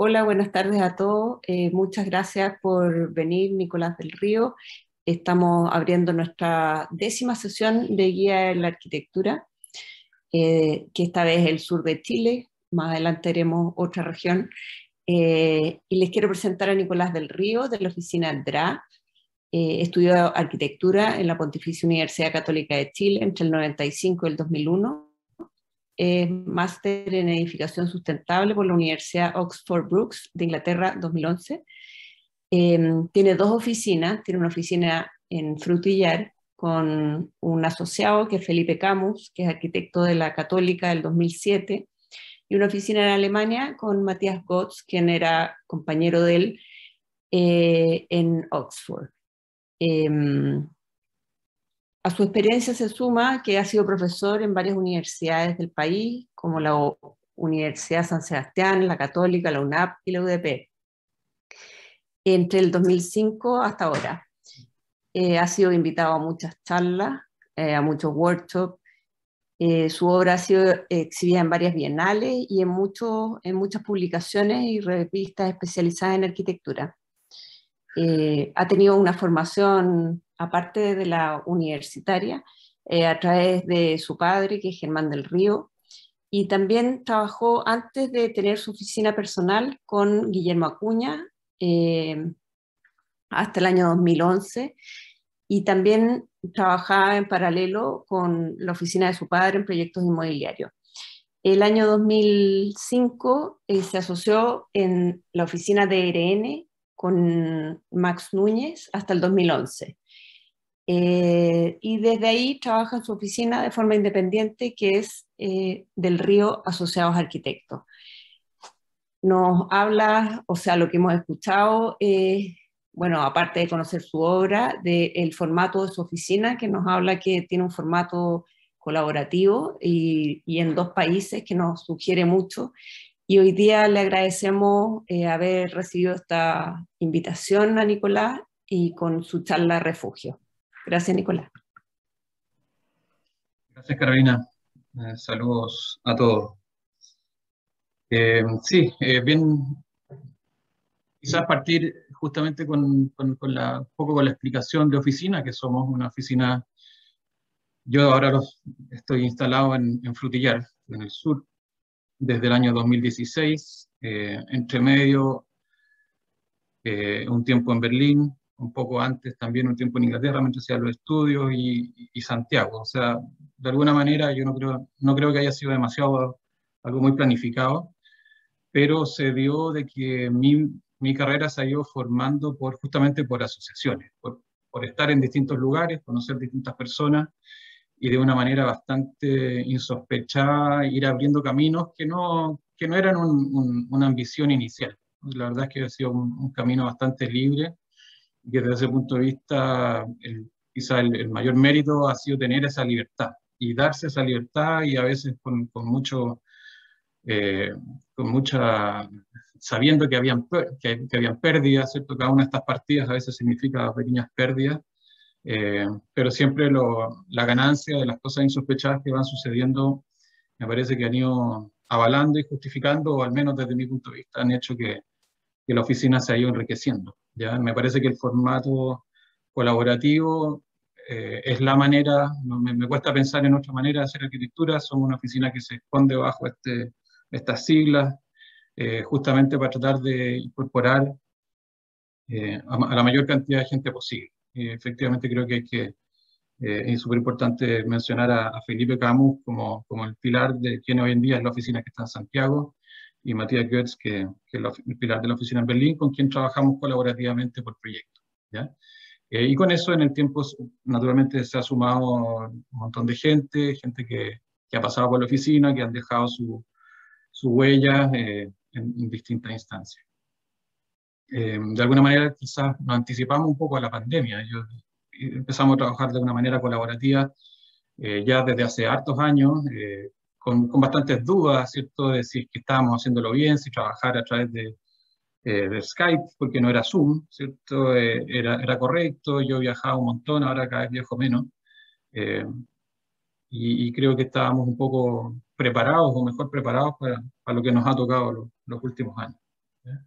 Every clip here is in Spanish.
Hola, buenas tardes a todos. Muchas gracias por venir, Nicolás del Río. Estamos abriendo nuestra 10ª sesión de Guía en la Arquitectura, que esta vez es el sur de Chile. Más adelante haremos otra región. Y les quiero presentar a Nicolás del Río, de la oficina DRA. Estudió arquitectura en la Pontificia Universidad Católica de Chile entre el 95 y el 2001. Máster en Edificación Sustentable por la Universidad Oxford Brookes de Inglaterra 2011. Tiene dos oficinas, tiene una oficina en Frutillar con un asociado que es Felipe Camus, que es arquitecto de la Católica del 2007, y una oficina en Alemania con Matthias Gotz, quien era compañero de él en Oxford. A su experiencia se suma que ha sido profesor en varias universidades del país, como la Universidad San Sebastián, la Católica, la UNAP y la UDP, entre el 2005 hasta ahora. Ha sido invitado a muchas charlas, a muchos workshops. Su obra ha sido exhibida en varias bienales y en muchas publicaciones y revistas especializadas en arquitectura. Ha tenido una formación, aparte de la universitaria, a través de su padre, que es Germán del Río, y también trabajó antes de tener su oficina personal con Guillermo Acuña hasta el año 2011, y también trabajaba en paralelo con la oficina de su padre en proyectos inmobiliarios. El año 2005 se asoció en la oficina de ERN con Max Núñez hasta el 2011. Y desde ahí trabaja en su oficina de forma independiente, que es Del Río Asociados Arquitectos. Nos habla, o sea, lo que hemos escuchado, bueno, aparte de conocer su obra, del formato de su oficina, que nos habla que tiene un formato colaborativo y en dos países, que nos sugiere mucho. Y hoy día le agradecemos haber recibido esta invitación a Nicolás y con su charla Refugio. Gracias, Nicolás. Gracias, Carolina. Saludos a todos. Sí, bien, quizás partir justamente un poco con la explicación de oficina, que somos una oficina. Yo ahora estoy instalado en Frutillar, en el sur, desde el año 2016, entre medio un tiempo en Berlín, un poco antes también un tiempo en Inglaterra mientras hacía los estudios y Santiago. O sea, de alguna manera yo no creo que haya sido demasiado algo muy planificado, pero se dio de que mi carrera se ha ido formando justamente por asociaciones, por estar en distintos lugares, conocer distintas personas y de una manera bastante insospechada ir abriendo caminos que no eran una ambición inicial. La verdad es que ha sido un camino bastante libre y que desde ese punto de vista quizá el mayor mérito ha sido tener esa libertad y darse esa libertad y a veces eh, con mucha, sabiendo que habían pérdidas, ¿cierto? Cada una de estas partidas a veces significa pequeñas pérdidas, pero siempre la ganancia de las cosas insospechadas que van sucediendo me parece que han ido avalando y justificando, o al menos desde mi punto de vista, han hecho que la oficina se ha ido enriqueciendo. ¿Ya? Me parece que el formato colaborativo es la manera, me cuesta pensar en otra manera de hacer arquitectura. Somos una oficina que se esconde bajo estas siglas, justamente para tratar de incorporar a la mayor cantidad de gente posible. Efectivamente creo que es súper importante mencionar a Felipe Camus como el pilar de quien hoy en día es la oficina que está en Santiago, y Matthias Goetz, que es el pilar de la oficina en Berlín, con quien trabajamos colaborativamente por proyectos. ¿Ya? Y con eso en el tiempo naturalmente se ha sumado un montón de gente que ha pasado por la oficina, que han dejado su huella en distintas instancias. De alguna manera quizás nos anticipamos un poco a la pandemia. Empezamos a trabajar de una manera colaborativa ya desde hace hartos años, con bastantes dudas, ¿cierto?, de si es que estábamos haciéndolo bien, si trabajar a través de Skype, porque no era Zoom, ¿cierto? Era correcto. Yo viajaba un montón, ahora cada vez viajo menos, eh, y creo que estábamos un poco preparados, o mejor preparados, para lo que nos ha tocado los últimos años.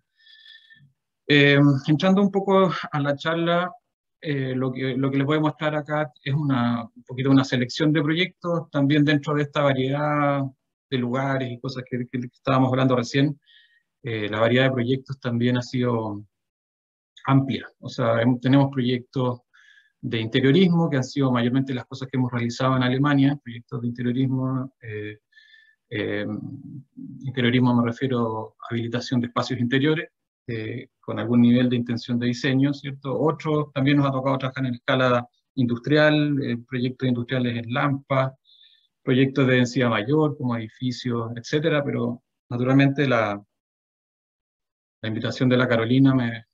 Entrando un poco a la charla, lo que les voy a mostrar acá es un poquito una selección de proyectos, también dentro de esta variedad de lugares y cosas que estábamos hablando recién. La variedad de proyectos también ha sido amplia. O sea, tenemos proyectos de interiorismo, que han sido mayormente las cosas que hemos realizado en Alemania, proyectos de interiorismo. Eh, Interiorismo me refiero a habilitación de espacios interiores, con algún nivel de intención de diseño, ¿cierto? Otros también nos ha tocado trabajar en escala industrial, proyectos industriales en Lampa, proyectos de densidad mayor, como edificios, etcétera, pero naturalmente la invitación de la Carolina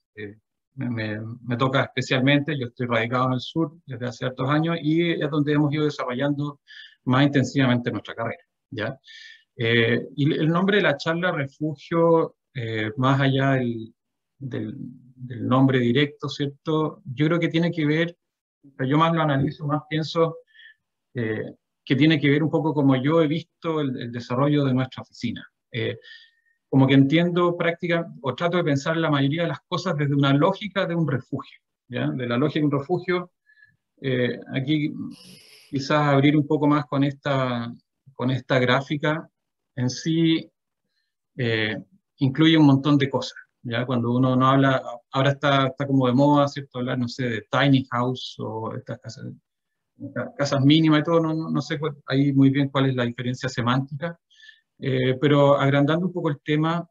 me toca especialmente. Yo estoy radicado en el sur desde hace hartos años y es donde hemos ido desarrollando más intensivamente nuestra carrera, ¿ya? Y el nombre de la charla, Refugio, más allá del nombre directo, ¿cierto? Yo creo que tiene que ver, yo más lo analizo, más pienso que tiene que ver un poco como yo he visto el desarrollo de nuestra oficina. Como que entiendo práctica, o trato de pensar la mayoría de las cosas desde una lógica de un refugio, ¿ya? De la lógica de un refugio. Aquí quizás abrir un poco más con esta gráfica en sí incluye un montón de cosas, ¿ya? Cuando uno no habla, ahora está como de moda, ¿cierto? Hablar, no sé, de tiny house o estas casas mínimas y todo, no sé ahí muy bien cuál es la diferencia semántica, pero agrandando un poco el tema,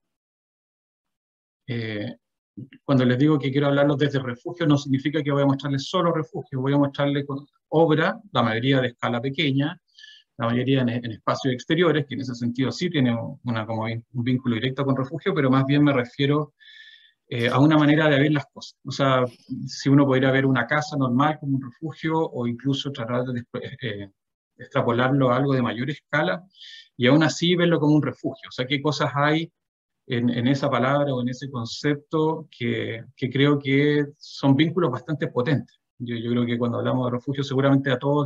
eh, cuando les digo que quiero hablarlos desde refugio, no significa que voy a mostrarles solo refugio, voy a mostrarles obra, la mayoría de escala pequeña, la mayoría en espacios exteriores, que en ese sentido sí tiene como un vínculo directo con refugio, pero más bien me refiero a una manera de ver las cosas. O sea, si uno pudiera ver una casa normal como un refugio o incluso tratar de extrapolarlo a algo de mayor escala y aún así verlo como un refugio. O sea, qué cosas hay en esa palabra o en ese concepto que creo que son vínculos bastante potentes. Yo creo que cuando hablamos de refugio seguramente a todos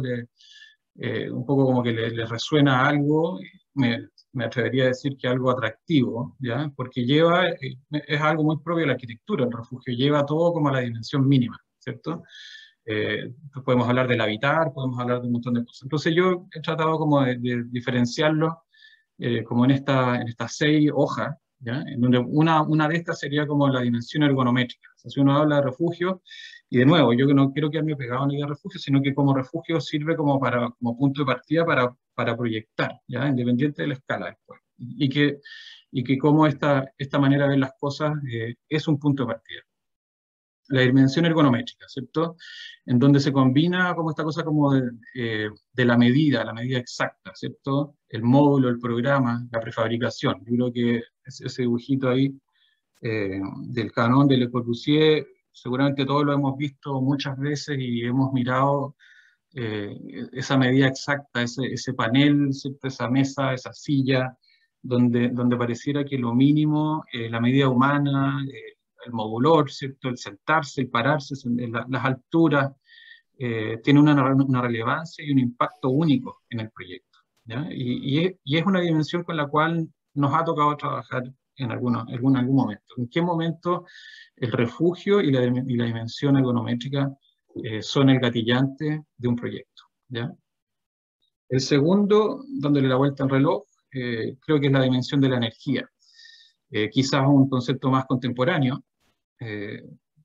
un poco como que les resuena algo, me atrevería a decir que algo atractivo, ¿ya? Porque es algo muy propio de la arquitectura, el refugio lleva todo como a la dimensión mínima, ¿cierto? Podemos hablar del habitar, podemos hablar de un montón de cosas. Entonces yo he tratado como de diferenciarlo como en estas 6 hojas, ¿ya? En donde una de estas sería como la dimensión ergonométrica. O sea, si uno habla de refugio, y de nuevo, yo no quiero quedarme pegado en la idea de refugio, sino que como refugio sirve como punto de partida para proyectar, ¿ya? Independiente de la escala después. Y que como esta manera de ver las cosas es un punto de partida. La dimensión ergonométrica, ¿cierto? En donde se combina como esta cosa como de la medida exacta, ¿cierto? El módulo, el programa, la prefabricación. Yo creo que ese dibujito ahí del canon de Le Corbusier, seguramente todos lo hemos visto muchas veces y hemos mirado eh, esa medida exacta, ese panel, ¿cierto? Esa mesa, esa silla, donde pareciera que lo mínimo, la medida humana, el modulor, ¿cierto? El sentarse, el pararse, las alturas, tiene una relevancia y un impacto único en el proyecto, ¿ya? Y es una dimensión con la cual nos ha tocado trabajar en algún momento. ¿En qué momento el refugio y la dimensión ergonométrica son el gatillante de un proyecto, ¿ya? El segundo, dándole la vuelta al reloj, creo que es la dimensión de la energía. Quizás un concepto más contemporáneo, eh,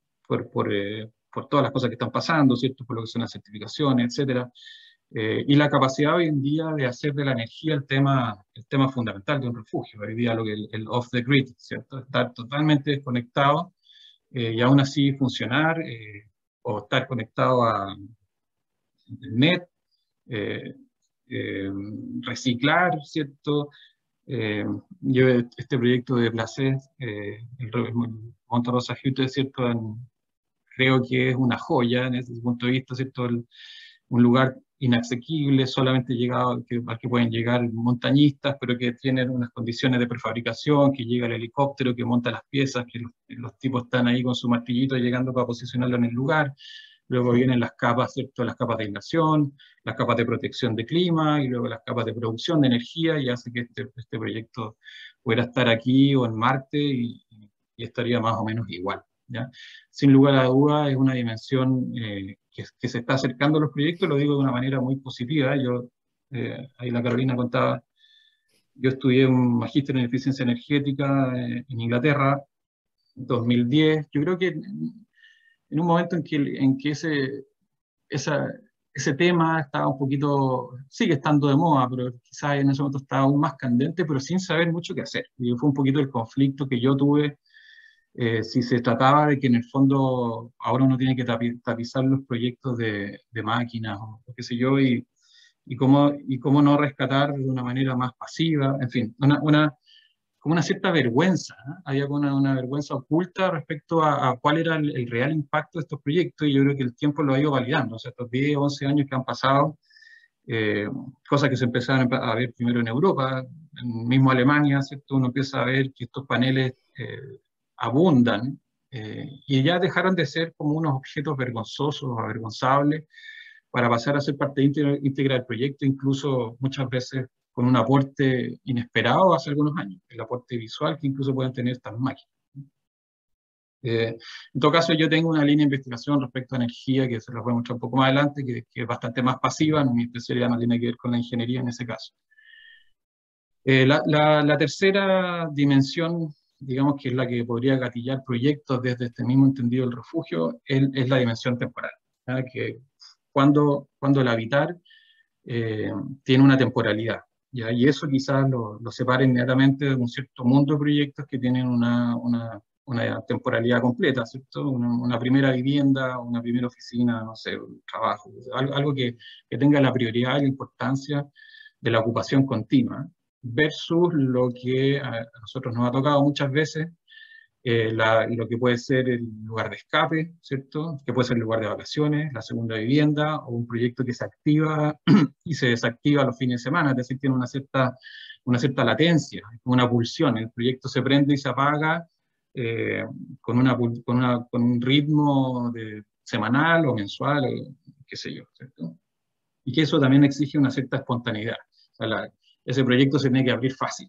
por todas las cosas que están pasando, ¿cierto? Por lo que son las certificaciones, etcétera. Y la capacidad hoy en día de hacer de la energía el tema fundamental de un refugio. Hoy día el off the grid, ¿cierto? Estar totalmente desconectado y aún así funcionar o estar conectado a internet, eh, eh, reciclar, ¿cierto? Yo este proyecto de Placé, el Monte Rosa Hütte, ¿cierto? Creo que es una joya en ese punto de vista, ¿cierto? Un lugar inasequible, solamente al que pueden llegar montañistas, pero que tienen unas condiciones de prefabricación, que llega el helicóptero, que monta las piezas, que los tipos están ahí con su martillito llegando para posicionarlo en el lugar. Luego vienen las capas, ¿cierto? Las capas de aislación, las capas de protección de clima y luego las capas de producción de energía y hace que este proyecto pudiera estar aquí o en Marte y estaría más o menos igual, ¿ya? Sin lugar a dudas es una dimensión que se está acercando a los proyectos, lo digo de una manera muy positiva. Ahí la Carolina contaba, yo estudié un magíster en eficiencia energética en Inglaterra, 2010. Yo creo que en un momento en que ese tema estaba un poquito, sigue estando de moda, pero quizás en ese momento estaba aún más candente, pero sin saber mucho qué hacer. Y fue un poquito el conflicto que yo tuve, si se trataba de que en el fondo ahora uno tiene que tapizar los proyectos de máquinas o qué sé yo, y cómo no rescatar de una manera más pasiva, en fin, como una cierta vergüenza, ¿eh? Había como una vergüenza oculta respecto a cuál era el real impacto de estos proyectos, y yo creo que el tiempo lo ha ido validando. O sea, estos 10, 11 años que han pasado, eh, cosas que se empezaron a ver primero en Europa, en mismo Alemania, ¿cierto? Uno empieza a ver que estos paneles abundan, y ya dejaron de ser como unos objetos vergonzosos o avergonzables para pasar a ser parte íntegra del proyecto, incluso muchas veces con un aporte inesperado hace algunos años, el aporte visual que incluso pueden tener estas máquinas. En todo caso, yo tengo una línea de investigación respecto a energía que se las voy a mostrar un poco más adelante, que es bastante más pasiva. Mi especialidad no tiene que ver con la ingeniería en ese caso. La tercera dimensión, digamos que es la que podría gatillar proyectos desde este mismo entendido del refugio, es la dimensión temporal, ¿ya? Que cuando el habitar tiene una temporalidad, ¿ya? Y eso quizás lo separa inmediatamente de un cierto mundo de proyectos que tienen una temporalidad completa, ¿cierto? Una primera vivienda, una primera oficina, no sé, un trabajo, algo que tenga la prioridad y la importancia de la ocupación continua, versus lo que a nosotros nos ha tocado muchas veces, lo que puede ser el lugar de escape, ¿cierto? Que puede ser el lugar de vacaciones, la segunda vivienda, o un proyecto que se activa y se desactiva los fines de semana, es decir, tiene una cierta latencia, una pulsión. El proyecto se prende y se apaga con un ritmo semanal o mensual, o qué sé yo, ¿cierto? Y que eso también exige una cierta espontaneidad. O sea, ese proyecto se tiene que abrir fácil,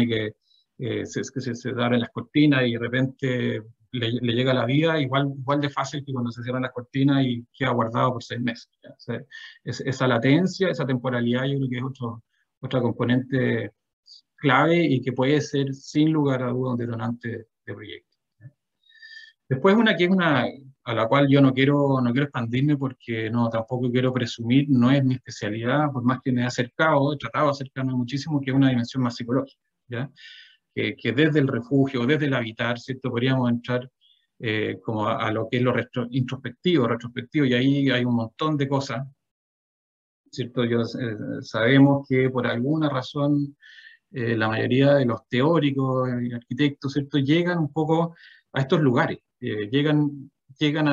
se abren las cortinas y de repente le llega la vida igual de fácil que cuando se cierran las cortinas y queda guardado por 6 meses. ¿Ya? O sea, esa latencia, esa temporalidad, yo creo que es otra componente clave y que puede ser sin lugar a duda un detonante de proyecto. Después una que es a la cual yo no quiero expandirme porque tampoco quiero presumir, no es mi especialidad, por más que me he acercado, he tratado de acercarme muchísimo, que es una dimensión más psicológica, ¿ya? Que desde el refugio, desde el habitar, ¿cierto? Podríamos entrar como a lo que es lo introspectivo, retrospectivo, y ahí hay un montón de cosas, ¿cierto? Sabemos que por alguna razón la mayoría de los teóricos y arquitectos, ¿cierto? Llegan un poco a estos lugares, llegan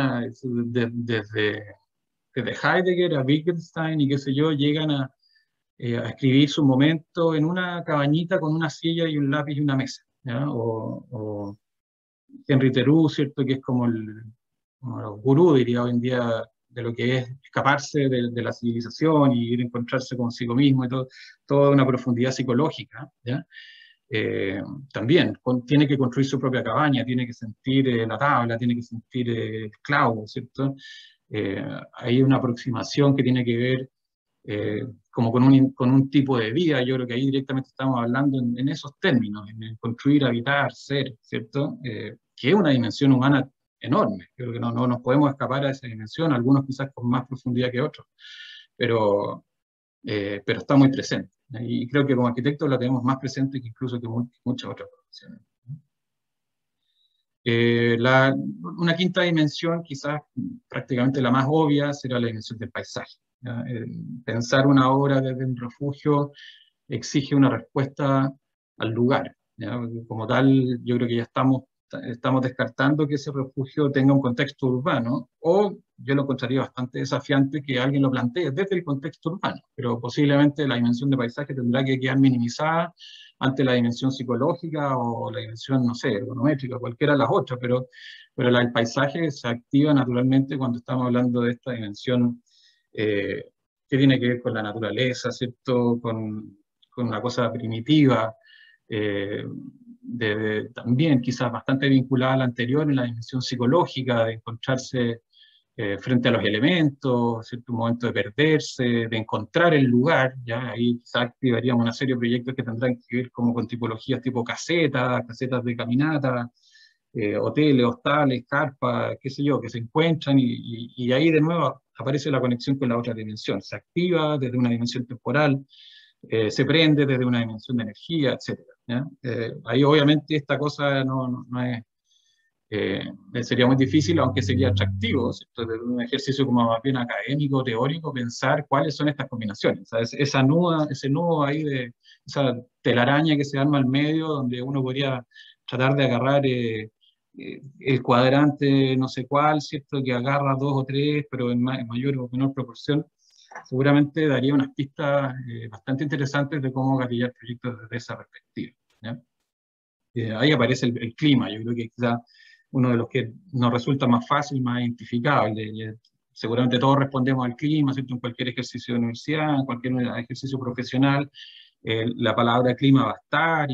desde Heidegger a Wittgenstein y qué sé yo, llegan a escribir su momento en una cabañita con una silla y un lápiz y una mesa, ¿ya? O Henry Theroux, ¿cierto? Que es como el gurú, diría hoy en día, de lo que es escaparse de la civilización y ir a encontrarse consigo mismo y toda una profundidad psicológica, ¿ya? Eh, También tiene que construir su propia cabaña, tiene que sentir la tabla, tiene que sentir el clavo, ¿cierto? Hay una aproximación que tiene que ver como con un tipo de vida. Yo creo que ahí directamente estamos hablando en esos términos, en el construir, habitar, ser, ¿cierto? Que es una dimensión humana enorme. Yo creo que no nos podemos escapar a esa dimensión, algunos quizás con más profundidad que otros, pero está muy presente. Y creo que como arquitectos la tenemos más presente que incluso que muchas otras profesiones. Una quinta dimensión, quizás prácticamente la más obvia, será la dimensión del paisaje, ¿ya? Pensar una obra desde un refugio exige una respuesta al lugar, ¿ya? Como tal, yo creo que ya estamos descartando que ese refugio tenga un contexto urbano, o yo lo encontraría bastante desafiante que alguien lo plantee desde el contexto urbano, pero posiblemente la dimensión de paisaje tendrá que quedar minimizada ante la dimensión psicológica o la dimensión, no sé, ergonométrica, cualquiera de las otras, pero el paisaje se activa naturalmente cuando estamos hablando de esta dimensión que tiene que ver con la naturaleza, ¿cierto? Con una cosa primitiva, también quizás bastante vinculada a la anterior en la dimensión psicológica, de encontrarse frente a los elementos, ¿cierto? Un momento de perderse, de encontrar el lugar, ¿ya? Ahí quizás activaríamos una serie de proyectos que tendrán que ver como con tipologías tipo casetas de caminata, hoteles, hostales, carpas, qué sé yo, que se encuentran y ahí de nuevo aparece la conexión con la otra dimensión. Se activa desde una dimensión temporal, se prende desde una dimensión de energía, etcétera, ¿ya? Ahí obviamente esta cosa no es, sería muy difícil, aunque sería atractivo, ¿cierto? Desde un ejercicio como más bien académico, teórico, pensar cuáles son estas combinaciones. O sea, ese nudo ahí esa telaraña que se arma al medio, donde uno podría tratar de agarrar el cuadrante no sé cuál, ¿cierto? Que agarra dos o tres, pero en mayor o menor proporción, seguramente daría unas pistas bastante interesantes de cómo gatillar proyectos desde esa perspectiva, ¿ya? Ahí aparece el clima, yo creo que quizá uno de los que nos resulta más fácil, más identificable. Seguramente todos respondemos al clima, ¿cierto? En cualquier ejercicio de universidad, en cualquier ejercicio profesional, la palabra clima va a estar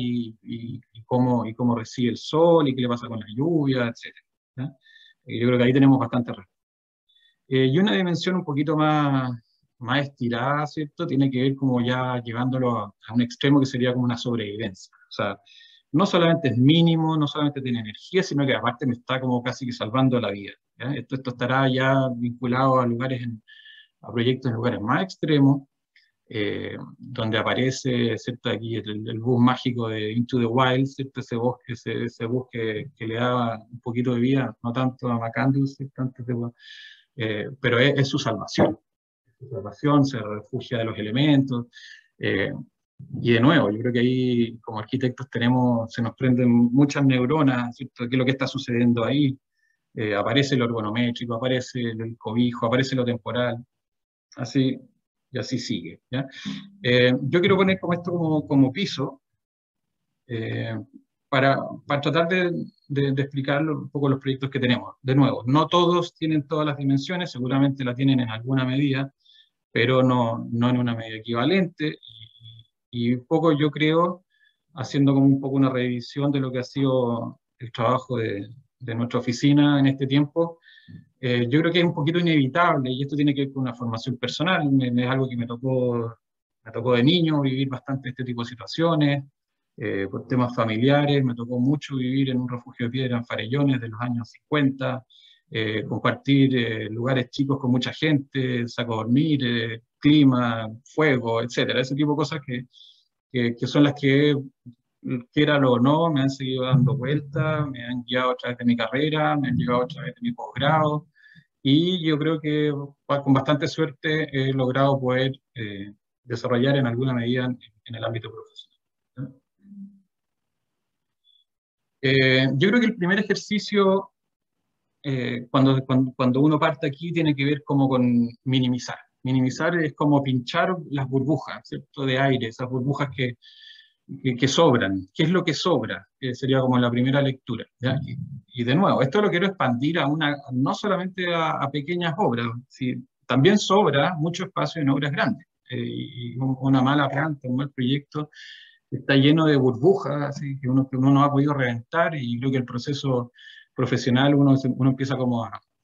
y cómo recibe el sol y qué le pasa con la lluvia, etc. ¿Ya? Yo creo que ahí tenemos bastante respuesta. Y una dimensión un poquito más estirada, ¿cierto? Tiene que ver como ya llevándolo a un extremo que sería como una sobrevivencia. O sea, no solamente es mínimo, no solamente tiene energía, sino que aparte me está como casi que salvando la vida, ¿ya? Esto estará ya vinculado a a proyectos en lugares más extremos, donde aparece, ¿cierto? Aquí el bus mágico de Into the Wild, ¿cierto? Ese bosque que le da un poquito de vida, no tanto a Macandus, ¿cierto? Pero es su salvación. Su salvación, se refugia de los elementos. Y de nuevo, yo creo que ahí como arquitectos se nos prenden muchas neuronas, ¿cierto? ¿Qué es lo que está sucediendo ahí? Aparece lo ergonométrico, aparece el cobijo, aparece lo temporal, así y así sigue, ¿ya? Yo quiero poner como esto como piso, eh, para tratar de explicar un poco los proyectos que tenemos. De nuevo, no todos tienen todas las dimensiones, seguramente la tienen en alguna medida, pero no en una medida equivalente. Y un poco yo creo, haciendo como un poco una revisión de lo que ha sido el trabajo de nuestra oficina en este tiempo, yo creo que es un poquito inevitable, y esto tiene que ver con una formación personal, es algo que me tocó de niño vivir bastante este tipo de situaciones, por temas familiares, me tocó mucho vivir en un refugio de piedra en Farellones de los años 50, compartir lugares chicos con mucha gente, saco a dormir, clima, fuego, etcétera, ese tipo de cosas que son las que, quiéralo o no, me han seguido dando vueltas, me han guiado a través de mi carrera, me han llevado a través de mi posgrado, y yo creo que con bastante suerte he logrado poder desarrollar en alguna medida en el ámbito profesional. Yo creo que el primer ejercicio, cuando uno parte aquí, tiene que ver como con minimizar. Minimizar es como pinchar las burbujas, ¿cierto? De aire, esas burbujas que sobran. ¿Qué es lo que sobra? Sería como la primera lectura, ¿ya? Y de nuevo, esto lo quiero expandir no solamente a pequeñas obras, también sobra mucho espacio en obras grandes. Y una mala planta, un mal proyecto, está lleno de burbujas, así, que uno no ha podido reventar, y creo que el proceso profesional uno empieza como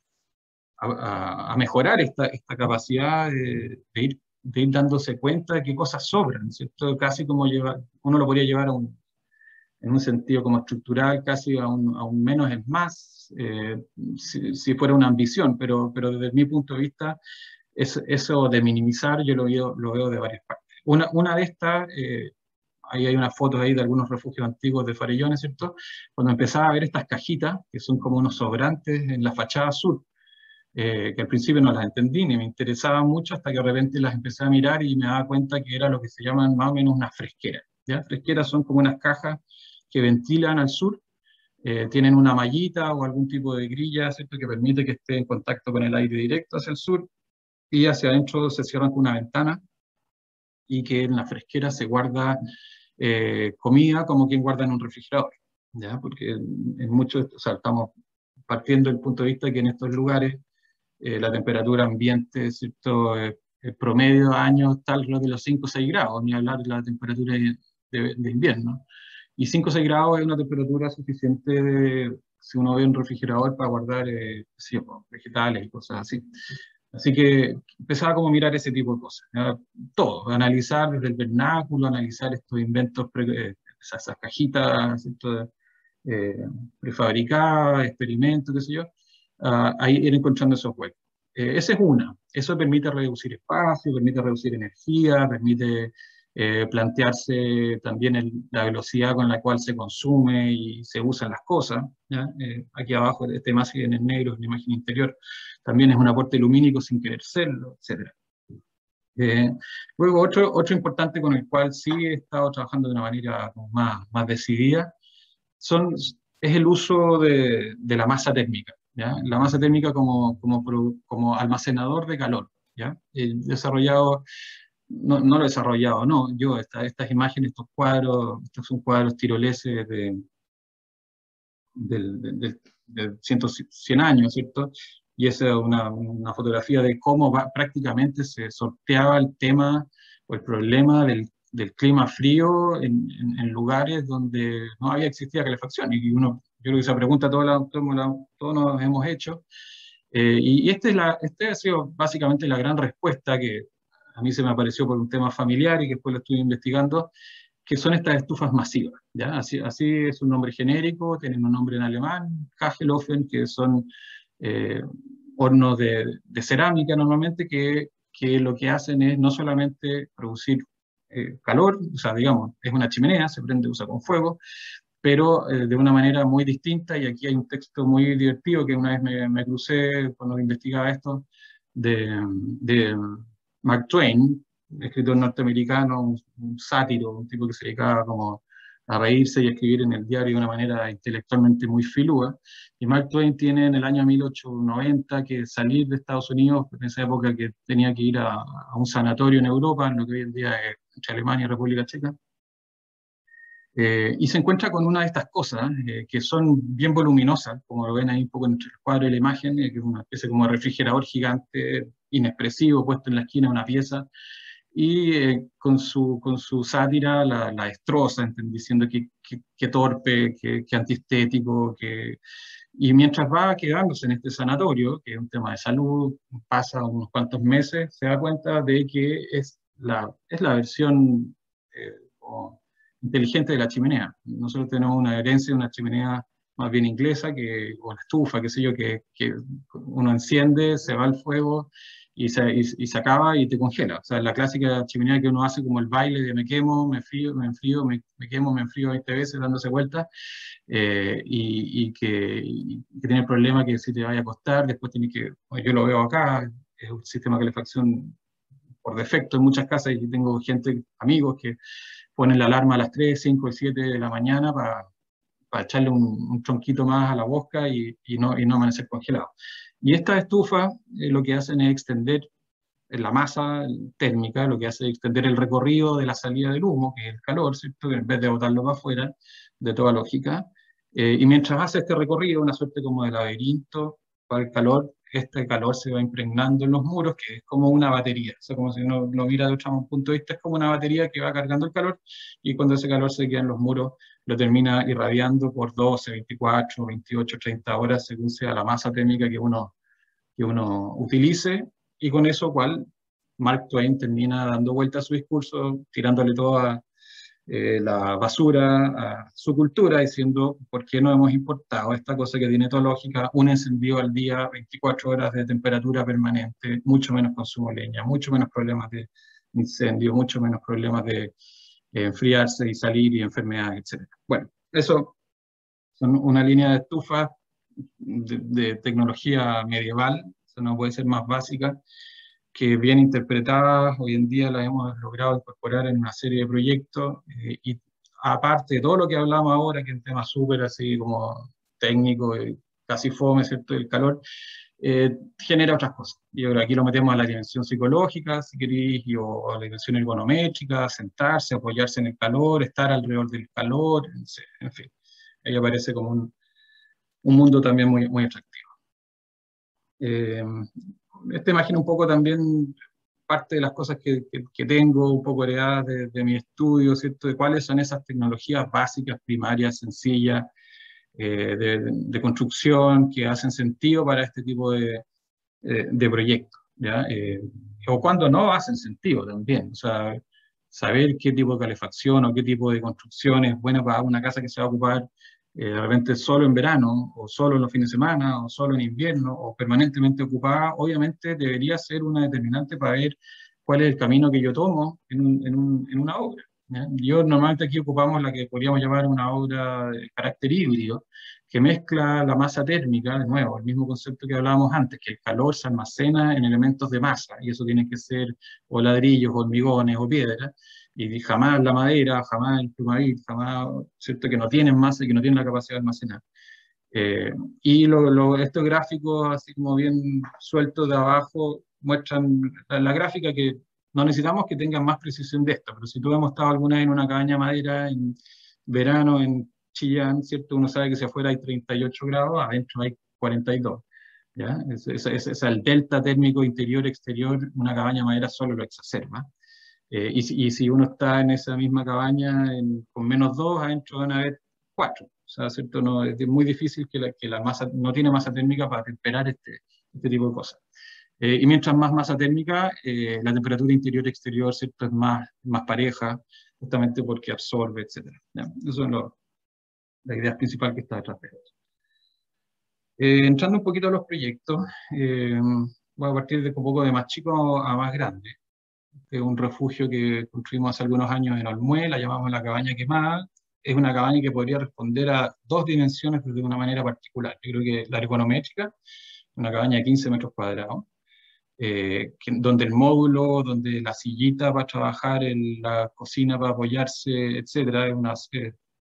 a mejorar esta capacidad de ir dándose cuenta de qué cosas sobran, ¿cierto? Casi como uno lo podría llevar en un sentido como estructural, casi a un menos es más, si fuera una ambición, pero desde mi punto de vista, eso de minimizar yo lo veo de varias partes. Una de estas, ahí hay unas fotos ahí de algunos refugios antiguos de Farellones, ¿cierto? Cuando empezaba a ver estas cajitas, que son como unos sobrantes en la fachada sur, que al principio no las entendí ni me interesaban mucho, hasta que de repente las empecé a mirar y me daba cuenta que era lo que se llaman más o menos unas fresqueras, ¿ya? Fresqueras son como unas cajas que ventilan al sur, tienen una mallita o algún tipo de grilla, ¿cierto? Que permite que esté en contacto con el aire directo hacia el sur, y hacia adentro se cierran con una ventana, y que en la fresquera se guarda comida como quien guarda en un refrigerador, ¿ya? Porque en muchos, o sea, estamos partiendo del punto de vista que en estos lugares la temperatura ambiente, ¿cierto? El promedio de años está alrededor de los 5 o 6 grados, ni hablar de la temperatura de invierno. Y 5 o 6 grados es una temperatura suficiente, si uno ve un refrigerador, para guardar sí, pues, vegetales y cosas así. Así que empezaba como a mirar ese tipo de cosas, ¿ya? Todo, analizar desde el vernáculo, analizar estos inventos, esas cajitas, ¿cierto? eh, prefabricadas, experimentos, qué sé yo, ahí ir encontrando esos huecos. Esa es una. Eso permite reducir espacio, permite reducir energía, permite plantearse también la velocidad con la cual se consume y se usan las cosas, ¿ya? Aquí abajo, esta imagen en negro es una imagen interior, también es un aporte lumínico sin querer serlo, etc. Eh, Luego, otro importante con el cual sí he estado trabajando de una manera como más decidida es el uso de la masa térmica, ¿ya? La masa térmica como almacenador de calor, ¿ya? He desarrollado, no lo he desarrollado, no, yo, estas imágenes, estos cuadros, estos son cuadros tiroleses de 100 años, ¿cierto? Y esa es una fotografía de cómo prácticamente se sorteaba el tema o el problema del clima frío en lugares donde no había existía calefacción. Y uno, yo creo que esa pregunta todos nos hemos hecho. Y este ha sido básicamente la gran respuesta que a mí se me apareció por un tema familiar y que después lo estuve investigando, que son estas estufas masivas, ¿ya? Así es un nombre genérico, tienen un nombre en alemán, Kachelofen, que son eh, hornos de cerámica normalmente, que lo que hacen es no solamente producir calor, o sea, digamos, es una chimenea, se prende, usa con fuego, pero de una manera muy distinta, y aquí hay un texto muy divertido que una vez me crucé cuando investigaba esto, de Mark Twain, escritor norteamericano, un sátiro, un tipo que se dedicaba como a reírse y a escribir en el diario de una manera intelectualmente muy filúa. Y Mark Twain tiene en el año 1890 que salir de Estados Unidos, en esa época que tenía que ir a un sanatorio en Europa, en lo que hoy en día es entre Alemania y República Checa, y se encuentra con una de estas cosas que son bien voluminosas, como lo ven ahí un poco entre el cuadro y la imagen, que es una especie como de refrigerador gigante, inexpresivo, puesto en la esquina de una pieza, y con su sátira la destroza, diciendo que torpe, que antiestético, y mientras va quedándose en este sanatorio, que es un tema de salud, pasa unos cuantos meses, se da cuenta de que es la versión como inteligente de la chimenea.Nosotros tenemos una herencia de una chimenea más bien inglesa, o la estufa, qué sé yo, que uno enciende, se va al fuego y se acaba y te congela. O sea, la clásica chimenea que uno hace como el baile de me quemo, me frío, me enfrío, me quemo, me enfrío 20 veces dándose vueltas, y que tiene el problema que si te vaya a costar, después tienes que, yo lo veo acá, es un sistema de calefacción por defecto en muchas casas, y tengo gente, amigos, que ponen la alarma a las 3, 5 y 7 de la mañana para echarle un tronquito más a la boca y no amanecer congelado. Y estas estufas lo que hacen es extender la masa térmica, lo que hace es extender el recorrido de la salida del humo, que es el calor, ¿cierto? En vez de botarlo para afuera, de toda lógica. Y mientras hace este recorrido, una suerte como de laberinto para el calor, este calor se va impregnando en los muros, que es como una batería. O sea, como si uno lo mira de otro punto de vista, es como una batería que va cargando el calor, y cuando ese calor se queda en los muros, lo termina irradiando por 12, 24, 28, 30 horas, según sea la masa térmica que uno utilice, y con eso cual Mark Twain termina dando vuelta a su discurso, tirándole toda la basura a su cultura, diciendo por qué no hemos importado esta cosa que tiene toda lógica, un encendido al día, 24 horas de temperatura permanente, mucho menos consumo de leña, mucho menos problemas de incendio, mucho menos problemas de enfriarse y salir y enfermedades, etc. Bueno, eso son una línea de estufas de tecnología medieval, eso no puede ser más básica, que bien interpretadas, hoy en día las hemos logrado incorporar en una serie de proyectos, y aparte de todo lo que hablamos ahora, que es un tema súper así como técnico, casi fome, ¿cierto?, el calor, genera otras cosas. Y ahora aquí lo metemos a la dimensión psicológica, si queréis, o a la dimensión ergonométrica, sentarse, apoyarse en el calor, estar alrededor del calor, en fin. Ahí aparece como un mundo también muy, muy atractivo. Esta imagen un poco también parte de las cosas que tengo un poco heredadas de mi estudio, ¿cierto? De cuáles son esas tecnologías básicas, primarias, sencillas, de construcción que hacen sentido para este tipo de proyectos, ¿ya? O cuando no hacen sentido también, o sea, saber qué tipo de calefacción o qué tipo de construcción es buena para una casa que se va a ocupar de repente solo en verano, o solo en los fines de semana, o solo en invierno, o permanentemente ocupada, obviamente debería ser una determinante para ver cuál es el camino que yo tomo en una obra, ¿ya? Yo normalmente aquí ocupamos la que podríamos llamar una obra de carácter híbrido, que mezcla la masa térmica, de nuevo, el mismo concepto que hablábamos antes, que el calor se almacena en elementos de masa, y eso tiene que ser o ladrillos, o hormigones, o piedras, y jamás la madera, jamás el plumavit, jamás, ¿cierto? Que no tienen masa y que no tienen la capacidad de almacenar. Eh, y estos gráficos, así como bien sueltos de abajo, muestran la gráfica que no necesitamos que tengan más precisión de esto, pero si tú hemos estado alguna vez en una cabaña de madera en verano en Chillán, ¿cierto? Uno sabe que si afuera hay 38 grados, adentro hay 42. ¿Ya? El delta térmico interior-exterior, una cabaña de madera solo lo exacerba. Y si uno está en esa misma cabaña con -2, adentro van a haber 4. O sea, ¿cierto? No, es muy difícil que la masa, no tiene masa térmica para temperar este tipo de cosas. Y mientras más masa térmica, la temperatura interior-exterior, ¿cierto? Es más pareja, justamente porque absorbe, etc. ¿Ya? Eso es la idea principal que está detrás de esto. Entrando un poquito a los proyectos, voy a partir de un poco de más chico a más grande. Es un refugio que construimos hace algunos años en Olmué, la llamamos la cabaña quemada. Es una cabaña que podría responder a 2 dimensiones de una manera particular. Yo creo que la ergonométrica, una cabaña de 15 metros cuadrados, donde el módulo, donde la sillita para trabajar, la cocina para apoyarse, etcétera, es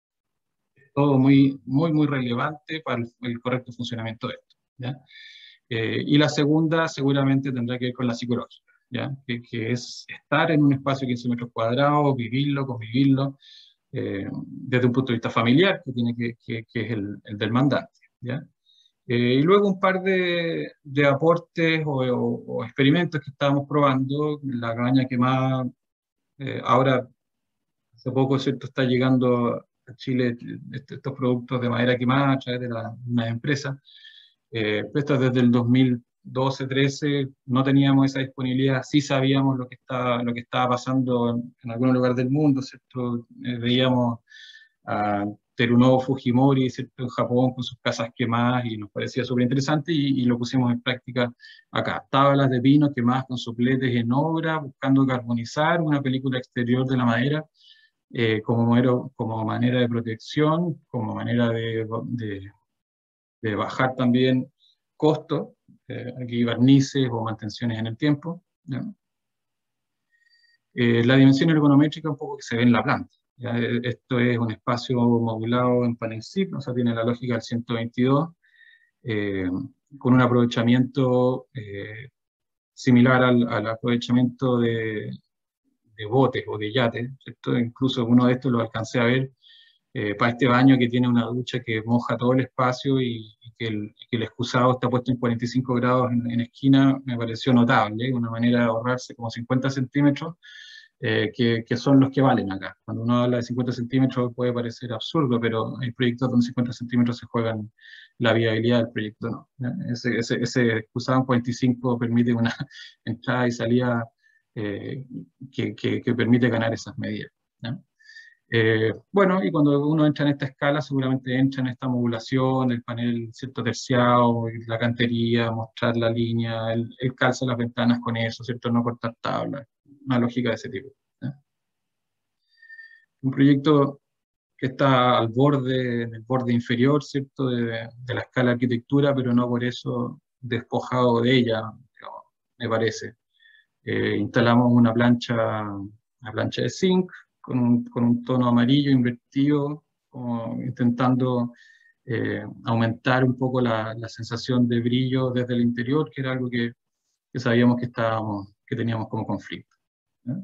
todo muy relevante para el correcto funcionamiento de esto, ¿ya? Y la segunda seguramente tendrá que ver con la psicología, ¿ya? Que es estar en un espacio de 15 metros cuadrados, vivirlo, convivirlo, desde un punto de vista familiar, que es el del mandante, ¿ya? Y luego un par de aportes o experimentos que estábamos probando. La cabaña quemada, ahora, hace poco, ¿cierto? Está llegando a Chile estos productos de madera quemada a través de una empresa. Pues esto desde el 2012-13 no teníamos esa disponibilidad, sí sabíamos lo que estaba pasando en algún lugar del mundo, ¿cierto? Veíamos a Terunobu Fujimori, ¿cierto? En Japón con sus casas quemadas y nos parecía súper interesante y lo pusimos en práctica acá. Tablas de pino quemadas con sopletes en obra, buscando carbonizar una película exterior de la madera como manera de protección, como manera de bajar también costos, aquí barnices o mantenciones en el tiempo, ¿ya? La dimensión ergonométrica un poco que se ve en la planta, ¿ya? Esto es un espacio modulado en panel-SIP, o sea, tiene la lógica del 122, eh, con un aprovechamiento similar al aprovechamiento de botes o de yates, ¿cierto? Incluso uno de estos lo alcancé a ver para este baño que tiene una ducha que moja todo el espacio y que el excusado está puesto en 45 grados en esquina, me pareció notable, una manera de ahorrarse como 50 centímetros, que son los que valen acá. Cuando uno habla de 50 centímetros puede parecer absurdo, pero hay proyectos donde 50 centímetros se juegan la viabilidad del proyecto, ¿no? Ese excusado en 45 permite una entrada y salida que permite ganar esas medidas, ¿no? Bueno, y cuando uno entra en esta escala, seguramente entra en esta modulación, el panel cierto terciado, la cantería, mostrar la línea, el calce de las ventanas con eso, ¿cierto? No cortar tablas, una lógica de ese tipo, ¿eh? Un proyecto que está en el borde inferior, ¿cierto? De la escala de arquitectura, pero no por eso despojado de ella, digamos, me parece. Instalamos una plancha de zinc con un tono amarillo invertido, como intentando aumentar un poco la sensación de brillo desde el interior, que era algo que sabíamos que teníamos como conflicto, ¿no?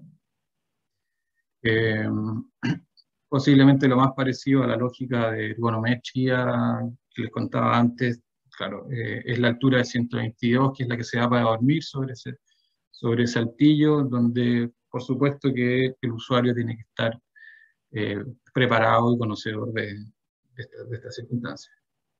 Eh, Posiblemente lo más parecido a la lógica de ergonometría que les contaba antes, claro, es la altura de 122, que es la que se da para dormir sobre sobre Saltillo, donde por supuesto que el usuario tiene que estar preparado y conocedor de estas circunstancias.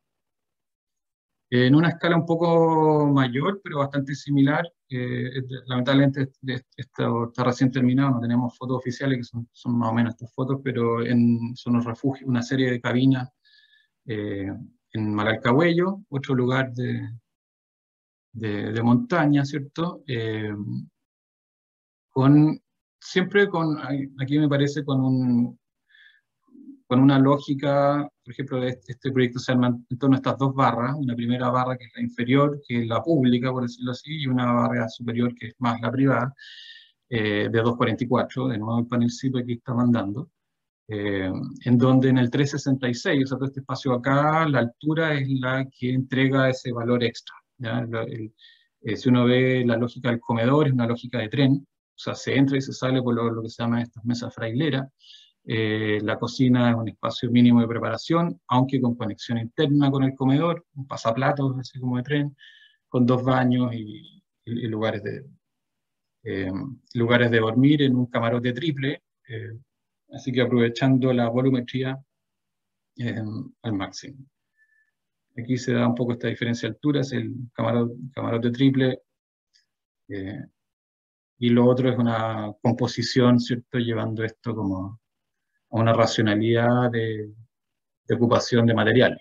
En una escala un poco mayor, pero bastante similar, lamentablemente esto está recién terminado, no tenemos fotos oficiales, que son más o menos estas fotos, pero son los refugios, una serie de cabinas en Malalcahuello, otro lugar de montaña, ¿cierto? Siempre aquí me parece con una lógica, por ejemplo, este proyecto se arma en torno a estas dos barras, una primera barra que es la inferior, que es la pública, por decirlo así, y una barra superior que es más la privada, de 244, de nuevo el panelcito aquí está mandando, en donde en el 366, o sea, todo este espacio acá, la altura es la que entrega ese valor extra, ¿ya? Si uno ve la lógica del comedor, es una lógica de tren, o sea, se entra y se sale por lo que se llama estas mesas fraileras. La cocina es un espacio mínimo de preparación, aunque con conexión interna con el comedor, un pasaplatos, así como de tren, con 2 baños y lugares de dormir en un camarote triple, así que aprovechando la volumetría al máximo. Aquí se da un poco esta diferencia de alturas, el camarote triple, y lo otro es una composición, ¿cierto? Llevando esto como a una racionalidad de ocupación de materiales.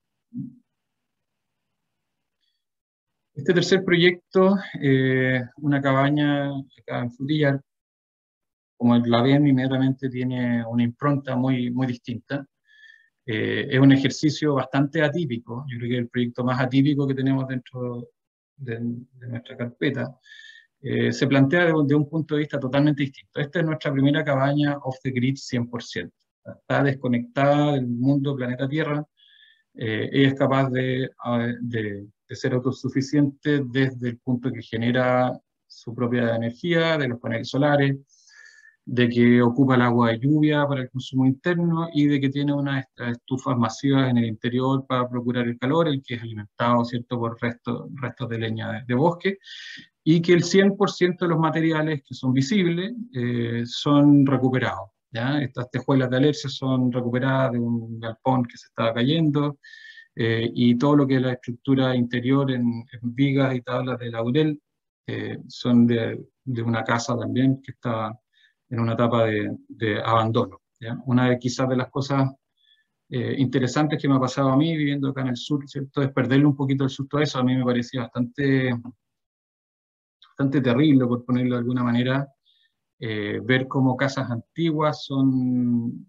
Este tercer proyecto, una cabaña acá en Frutillar, como la ven, inmediatamente tiene una impronta muy, muy distinta. Es un ejercicio bastante atípico, yo creo que es el proyecto más atípico que tenemos dentro de nuestra carpeta. Se plantea de un punto de vista totalmente distinto. Esta es nuestra primera cabaña off the grid 100%. Está desconectada del mundo planeta Tierra. Ella es capaz de ser autosuficiente desde el punto que genera su propia energía, de los paneles solares, de que ocupa el agua de lluvia para el consumo interno y de que tiene unas estufas masivas en el interior para procurar el calor, el que es alimentado, ¿cierto?, por restos de leña de bosque, y que el 100% de los materiales que son visibles son recuperados. ¿Ya? Estas tejuelas de alerce son recuperadas de un galpón que se estaba cayendo, y todo lo que es la estructura interior en vigas y tablas de laurel son de una casa también que está en una etapa de abandono. ¿Ya? Una de quizás de las cosas interesantes que me ha pasado a mí viviendo acá en el sur, ¿cierto?, es perderle un poquito el susto a eso. A mí me parecía bastante terrible, por ponerlo de alguna manera, ver cómo casas antiguas son,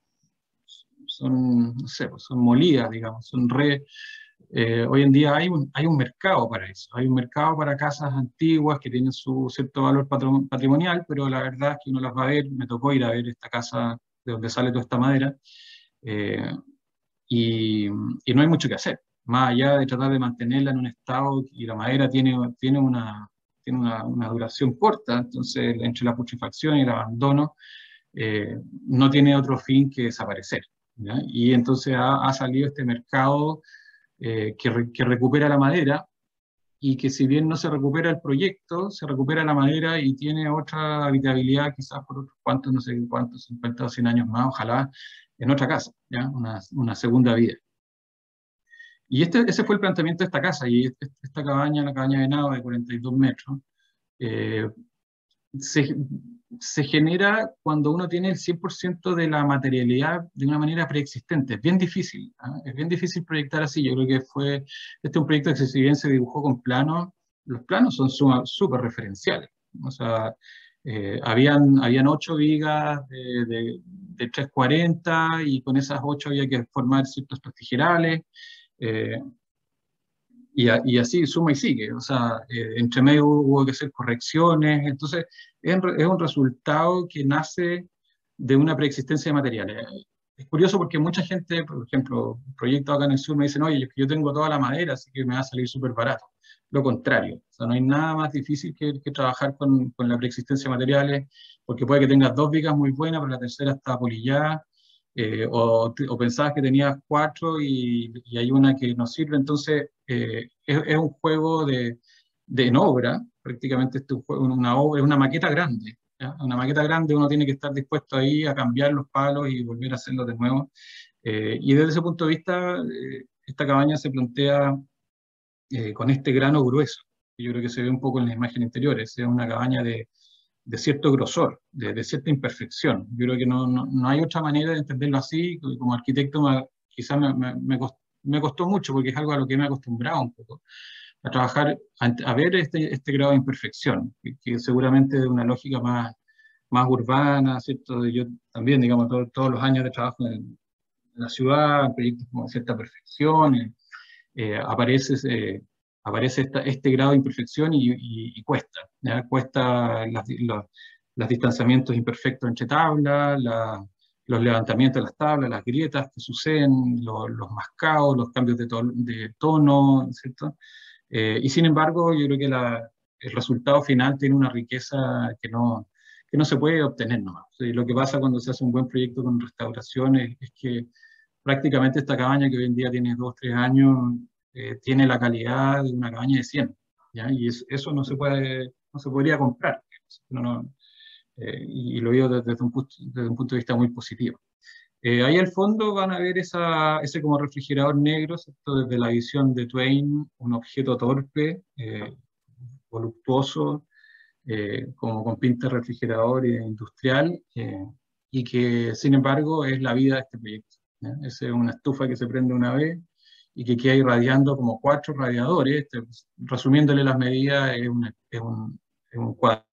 no sé, son molidas, digamos, hoy en día hay un mercado para eso, hay un mercado para casas antiguas que tienen su cierto valor patrimonial, pero la verdad es que uno las va a ver. Me tocó ir a ver esta casa de donde sale toda esta madera, eh, y no hay mucho que hacer, más allá de tratar de mantenerla en un estado, y la madera tiene una duración corta, entonces entre la putrefacción y el abandono no tiene otro fin que desaparecer, ¿ya? Y entonces ha salido este mercado que recupera la madera, y que si bien no se recupera el proyecto, se recupera la madera y tiene otra habitabilidad quizás por otros cuantos, no sé cuántos, 50 o 100 años más, ojalá, en otra casa, ¿ya? Una segunda vida. Y ese fue el planteamiento de esta casa, y esta cabaña, la cabaña de Nava de 42 metros, eh, se, se genera cuando uno tiene el 100% de la materialidad de una manera preexistente. Es bien difícil, ¿eh? Es bien difícil proyectar así. Yo creo que este es un proyecto que, si bien se dibujó con planos, los planos son súper referenciales. O sea, habían 8 vigas de 340, y con esas 8 había que formar ciertos tijerales. eh, y así suma y sigue, o sea, entre medio hubo que hacer correcciones. Entonces es un resultado que nace de una preexistencia de materiales. Es curioso porque mucha gente, por ejemplo, proyectos acá en el sur me dicen: oye, yo tengo toda la madera, así que me va a salir súper barato. Lo contrario, o sea, no hay nada más difícil que trabajar con la preexistencia de materiales, porque puede que tengas 2 vigas muy buenas, pero la tercera está polillada, o pensabas que tenías 4 y hay una que no sirve. Entonces es un juego en obra, prácticamente esto fue una obra, una maqueta grande, ¿ya? Una maqueta grande, uno tiene que estar dispuesto ahí a cambiar los palos y volver a hacerlo de nuevo. Y desde ese punto de vista, esta cabaña se plantea con este grano grueso, que yo creo que se ve un poco en la imagen interior, es una cabaña de cierto grosor, de cierta imperfección. Yo creo que no hay otra manera de entenderlo así. Como arquitecto quizás me costó mucho, porque es algo a lo que me he acostumbrado un poco, a trabajar, a ver este grado de imperfección, que seguramente de una lógica más urbana, ¿cierto? Yo también, digamos, todos los años de trabajo en la ciudad, en proyectos con cierta perfección, aparece este grado de imperfección y cuesta, ¿ya? Cuesta los distanciamientos imperfectos entre tablas, los levantamientos de las tablas, las grietas que suceden, los mascados, los cambios de tono, ¿cierto? Y sin embargo, yo creo que el resultado final tiene una riqueza que no se puede obtener nomás. O sea, lo que pasa cuando se hace un buen proyecto con restauración es que prácticamente esta cabaña, que hoy en día tiene 2 o 3 años, tiene la calidad de una cabaña de 100, ¿ya? Y eso no se podría comprar. Y lo veo desde un punto de vista muy positivo. Ahí al fondo van a ver ese como refrigerador negro, ¿cierto? Desde la visión de Twain, un objeto torpe, voluptuoso, como con pinta de refrigerador industrial, y que sin embargo es la vida de este proyecto, ¿ya? Es una estufa que se prende una vez y que queda irradiando como 4 radiadores. Resumiéndole las medidas, es un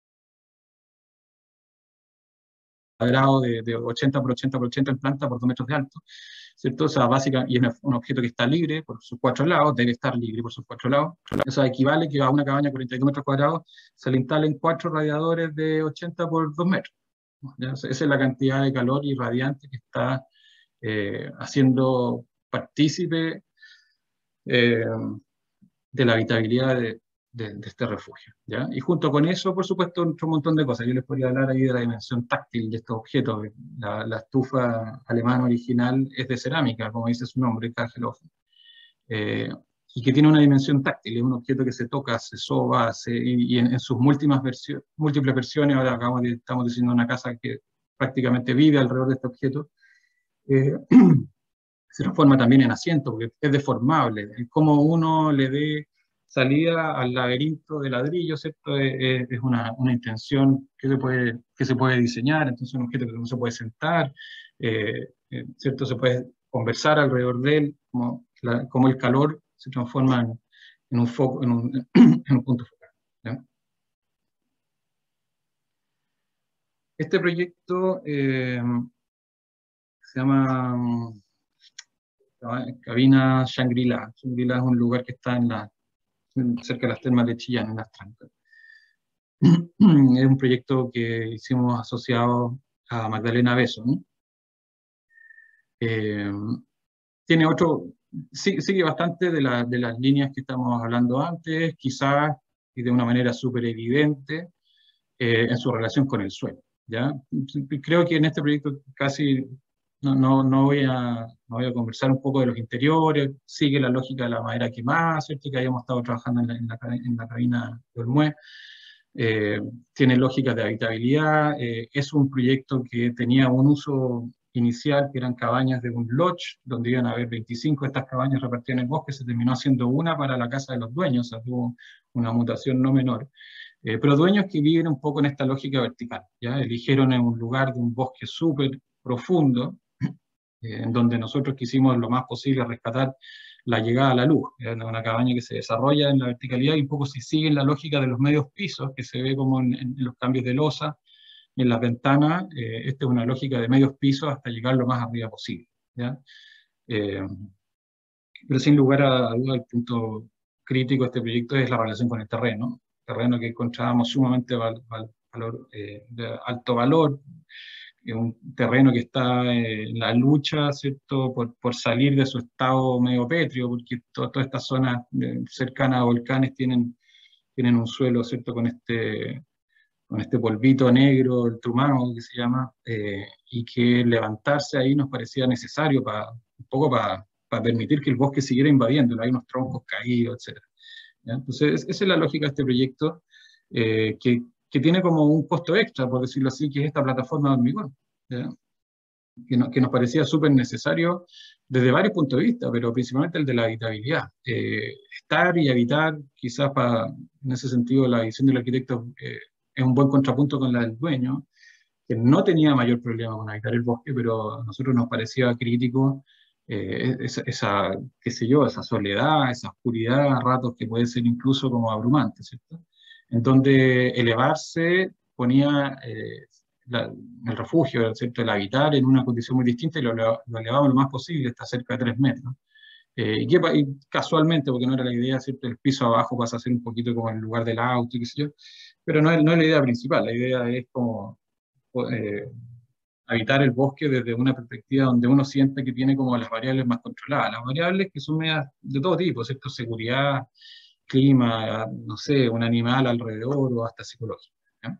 cuadrado de 80 por 80 por 80 en planta por 2 metros de alto, ¿cierto? O sea, y es un objeto que está libre por sus 4 lados, debe estar libre por sus 4 lados. O sea, equivale que a una cabaña de 42 metros cuadrados se le instalen 4 radiadores de 80 por 2 metros, ¿ya? O sea, esa es la cantidad de calor irradiante que está haciendo partícipe eh, de la habitabilidad de este refugio, ¿ya? Y junto con eso, por supuesto, otro montón de cosas. Yo les podría hablar ahí de la dimensión táctil de estos objetos. La estufa alemana original es de cerámica, como dice su nombre, Kagelofen, y que tiene una dimensión táctil. Es un objeto que se toca, se soba, y en sus múltiples versiones, ahora estamos diciendo una casa que prácticamente vive alrededor de este objeto, eh, se transforma también en asiento, porque es deformable. Es como uno le dé salida al laberinto de ladrillo, ¿cierto? Es una intención que se puede diseñar, entonces un objeto que uno se puede sentar, ¿cierto? Se puede conversar alrededor de él, como el calor se transforma en un foco, en un punto focal, ¿ya? Este proyecto se llama Cabina Shangri-La. Shangri-La es un lugar que está cerca de las termas de Chillán, en las Trancas. Es un proyecto que hicimos asociado a Magdalena Beso, ¿no? Eh, Tiene sigue bastante de las líneas que estamos hablando antes, quizás, y de una manera súper evidente, en su relación con el suelo, ¿ya? Creo que en este proyecto casi no voy a conversar un poco de los interiores, sigue la lógica de la madera quemada, ¿cierto? Que habíamos estado trabajando en la cabina de Olmué. Tiene lógicas de habitabilidad, es un proyecto que tenía un uso inicial, que eran cabañas de un lodge, donde iban a haber 25 de estas cabañas repartidas en el bosque, se terminó haciendo una para la casa de los dueños, o sea, tuvo una mutación no menor. Pero dueños que viven un poco en esta lógica vertical, ¿ya? Eligieron en un lugar de un bosque súper profundo, en donde nosotros quisimos lo más posible rescatar la llegada a la luz. Es una cabaña que se desarrolla en la verticalidad y un poco se sigue en la lógica de los medios pisos, que se ve como en los cambios de losa, en las ventanas. Esta es una lógica de medios pisos hasta llegar lo más arriba posible, ¿ya? Eh, pero sin lugar a duda, el punto crítico de este proyecto es la relación con el terreno que encontrábamos sumamente de alto valor, un terreno que está en la lucha, ¿cierto?, por salir de su estado medio pétreo, porque todas estas zonas cercanas a volcanes tienen un suelo, ¿cierto?, con este polvito negro, el trumano que se llama, y que levantarse ahí nos parecía necesario un poco para permitir que el bosque siguiera invadiendo. Hay unos troncos caídos, etc. ¿ya? Entonces, esa es la lógica de este proyecto, que tiene como un costo extra, por decirlo así, que es esta plataforma de hormigón, ¿ya? Que nos parecía súper necesario desde varios puntos de vista, pero principalmente el de la habitabilidad. Estar y habitar, quizás en ese sentido la visión del arquitecto es un buen contrapunto con la del dueño, que no tenía mayor problema con habitar el bosque, pero a nosotros nos parecía crítico qué sé yo, esa soledad, esa oscuridad a ratos que puede ser incluso como abrumante, ¿cierto? En donde elevarse ponía el refugio, ¿cierto? El habitar en una condición muy distinta y lo elevamos lo más posible, hasta cerca de 3 metros. Y casualmente, porque no era la idea, ¿cierto? El piso abajo pasa a ser un poquito como el lugar del auto, qué sé yo, pero no es la idea principal, la idea es como eh, habitar el bosque desde una perspectiva donde uno siente que tiene como las variables más controladas, las variables que son medias de todo tipo, ¿cierto? Seguridad, clima, no sé, un animal alrededor o hasta psicológico, ¿ya?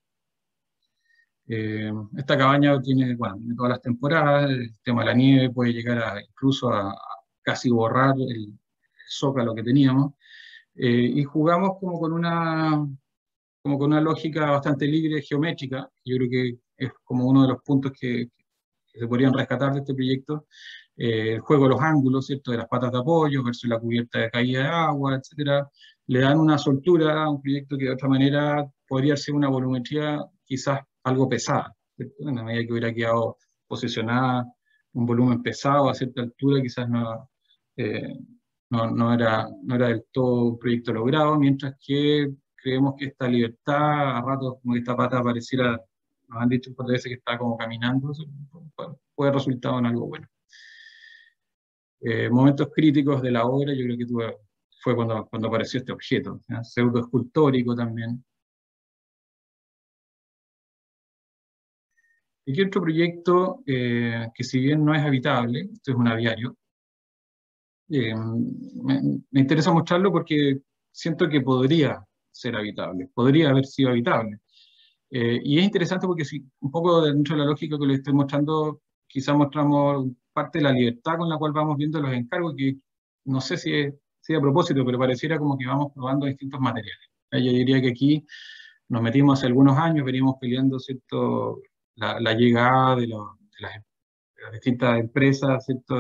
Esta cabaña tiene, bueno, tiene todas las temporadas, el tema de la nieve puede llegar incluso a casi borrar el zócalo que teníamos, y jugamos como con una lógica bastante libre, geométrica. Yo creo que es como uno de los puntos que se podrían rescatar de este proyecto. El juego de los ángulos, ¿cierto? De las patas de apoyo versus la cubierta de caída de agua, etcétera, le dan una soltura a un proyecto que de otra manera podría ser una volumetría quizás algo pesada, ¿cierto? En la medida que hubiera quedado posicionada un volumen pesado a cierta altura, quizás eh, no era del todo un proyecto logrado, mientras que creemos que esta libertad, a ratos como que esta pata pareciera, nos han dicho un par de veces que está como caminando, puede resultar en algo bueno. Momentos críticos de la obra, yo creo que fue cuando apareció este objeto, ¿ya? Pseudo escultórico también. Y aquí otro proyecto que si bien no es habitable, esto es un aviario, me interesa mostrarlo porque siento que podría ser habitable, podría haber sido habitable. Y es interesante porque si, un poco dentro de la lógica que les estoy mostrando, quizás mostramos parte de la libertad con la cual vamos viendo los encargos, que no sé si a propósito, pero pareciera como que vamos probando distintos materiales. Yo diría que aquí nos metimos hace algunos años, veníamos peleando, ¿cierto? La llegada de las distintas empresas, ¿cierto?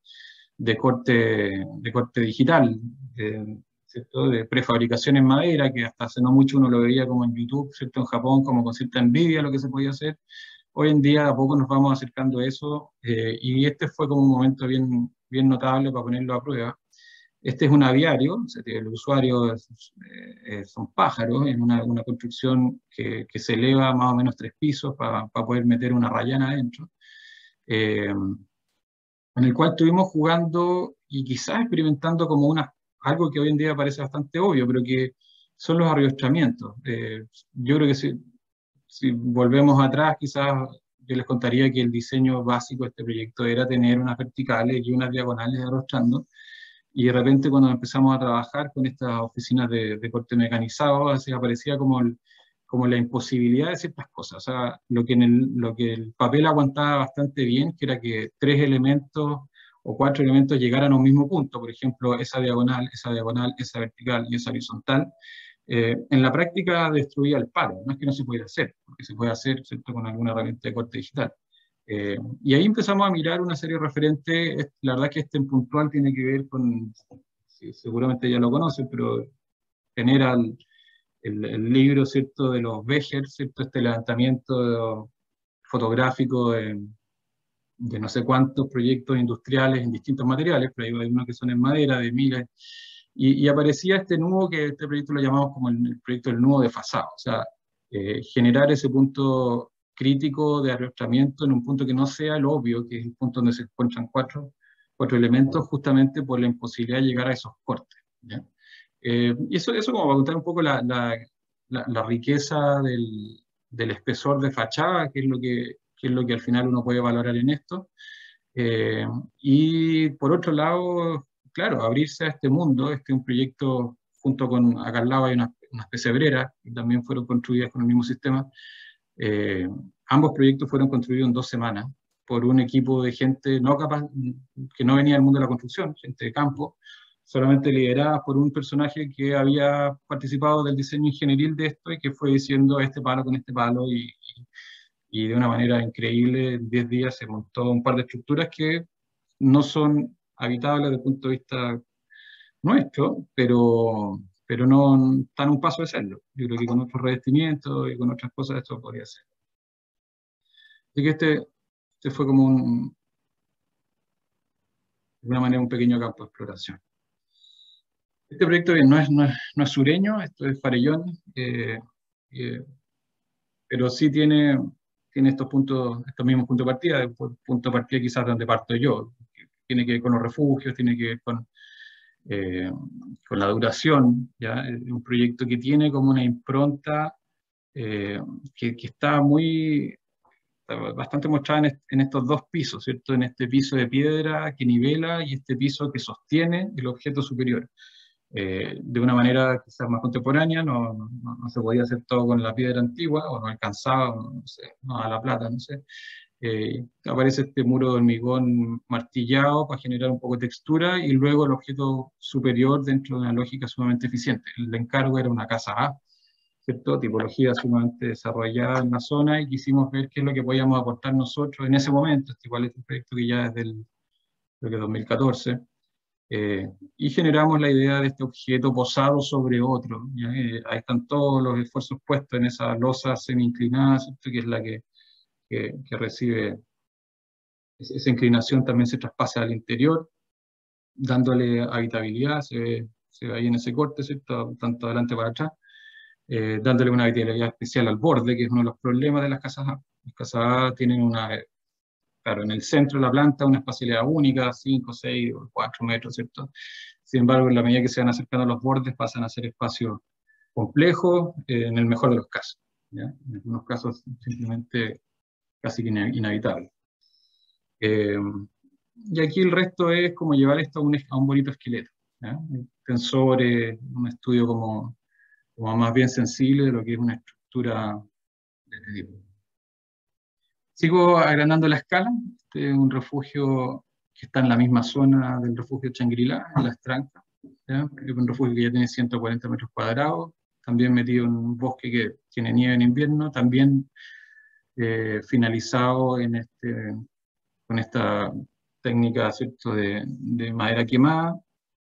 De corte digital, ¿cierto? De prefabricación en madera, que hasta hace no mucho uno lo veía como en YouTube, ¿cierto? En Japón, como con cierta envidia lo que se podía hacer. Hoy en día a poco nos vamos acercando a eso, y este fue como un momento bien notable para ponerlo a prueba. Este es un aviario, o sea, el usuario son pájaros en una construcción que se eleva más o menos 3 pisos para poder meter una rayana adentro. Eh, en el cual estuvimos jugando y quizás experimentando como algo que hoy en día parece bastante obvio, pero que son los ariostramientos. Yo creo que si volvemos atrás, quizás yo les contaría que el diseño básico de este proyecto era tener unas verticales y unas diagonales arrostrando, y de repente cuando empezamos a trabajar con estas oficinas de corte mecanizado, así aparecía como la imposibilidad de ciertas cosas. O sea, lo que el papel aguantaba bastante bien, que era que 3 elementos o 4 elementos llegaran a un mismo punto, por ejemplo, esa diagonal, esa vertical y esa horizontal. En la práctica destruía el palo, no es que no se pudiera hacer, porque se puede hacer, ¿cierto?, con alguna herramienta de corte digital. Y ahí empezamos a mirar una serie de referentes. La verdad que este en puntual tiene que ver con, sí, seguramente ya lo conocen, pero genera el libro, ¿cierto?, de los Becher, ¿cierto?, este levantamiento fotográfico de no sé cuántos proyectos industriales en distintos materiales, pero hay unos que son en madera, de miles, y aparecía este nudo, que este proyecto lo llamamos como el proyecto del nudo desfasado, o sea, generar ese punto crítico de arrastramiento en un punto que no sea el obvio, que es el punto donde se encuentran cuatro elementos, justamente por la imposibilidad de llegar a esos cortes, ¿ya? Y eso como para contar un poco la riqueza del espesor de fachada, que es lo que al final uno puede valorar en esto. Y por otro lado, claro, abrirse a este mundo. Este es un proyecto, junto con acá al lado hay unas pesebreras que también fueron construidas con el mismo sistema. Ambos proyectos fueron construidos en 2 semanas por un equipo de gente no capaz, que no venía del mundo de la construcción, gente de campo, solamente lideradas por un personaje que había participado del diseño ingenieril de esto y que fue diciendo este palo con este palo y de una manera increíble, en 10 días se montó un par de estructuras que no son habitables desde el punto de vista nuestro, pero no están a un paso de serlo. Yo creo que con otros revestimientos y con otras cosas esto podría ser. Así que este fue como de alguna manera un pequeño campo de exploración. Este proyecto bien, no es sureño, esto es Farellón, eh, pero sí tiene estos mismos puntos de partida, punto de partida quizás donde parto yo. Tiene que ver con los refugios, tiene que ver con la duración, ¿ya? Es un proyecto que tiene como una impronta que está bastante mostrada en estos dos pisos, ¿cierto? En este piso de piedra que nivela y este piso que sostiene el objeto superior. De una manera quizás más contemporánea, no se podía hacer todo con la piedra antigua, o no alcanzaba, no sé, no a la plata, no sé. Aparece este muro de hormigón martillado para generar un poco de textura y luego el objeto superior dentro de una lógica sumamente eficiente. El encargo era una casa A, ¿cierto? Tipología sumamente desarrollada en la zona y quisimos ver qué es lo que podíamos aportar nosotros en ese momento. Igual es un proyecto que ya es creo que 2014. Y generamos la idea de este objeto posado sobre otro. ¿Ya? Ahí están todos los esfuerzos puestos en esa losa semi-inclinada, ¿cierto? Que es la que recibe esa inclinación, también se traspasa al interior, dándole habitabilidad, se ve ahí en ese corte, ¿cierto? Tanto adelante para atrás, dándole una habitabilidad especial al borde, que es uno de los problemas de las casas A. Las casas A tienen claro, en el centro de la planta una espacialidad única, 5, 6 o 4 metros, ¿cierto? Sin embargo, en la medida que se van acercando a los bordes, pasan a ser espacios complejos, en el mejor de los casos, ¿ya? En algunos casos simplemente casi que inhabitables. Y aquí el resto es como llevar esto a un bonito esqueleto, ¿ya? Tensores, un estudio como más bien sensible de lo que es una estructura de este tipo. Sigo agrandando la escala. Este es un refugio que está en la misma zona del refugio Shangri-La, en Las Trancas. ¿Ya? Es un refugio que ya tiene 140 metros cuadrados, también metido en un bosque que tiene nieve en invierno, también finalizado con esta técnica, ¿cierto?, de madera quemada,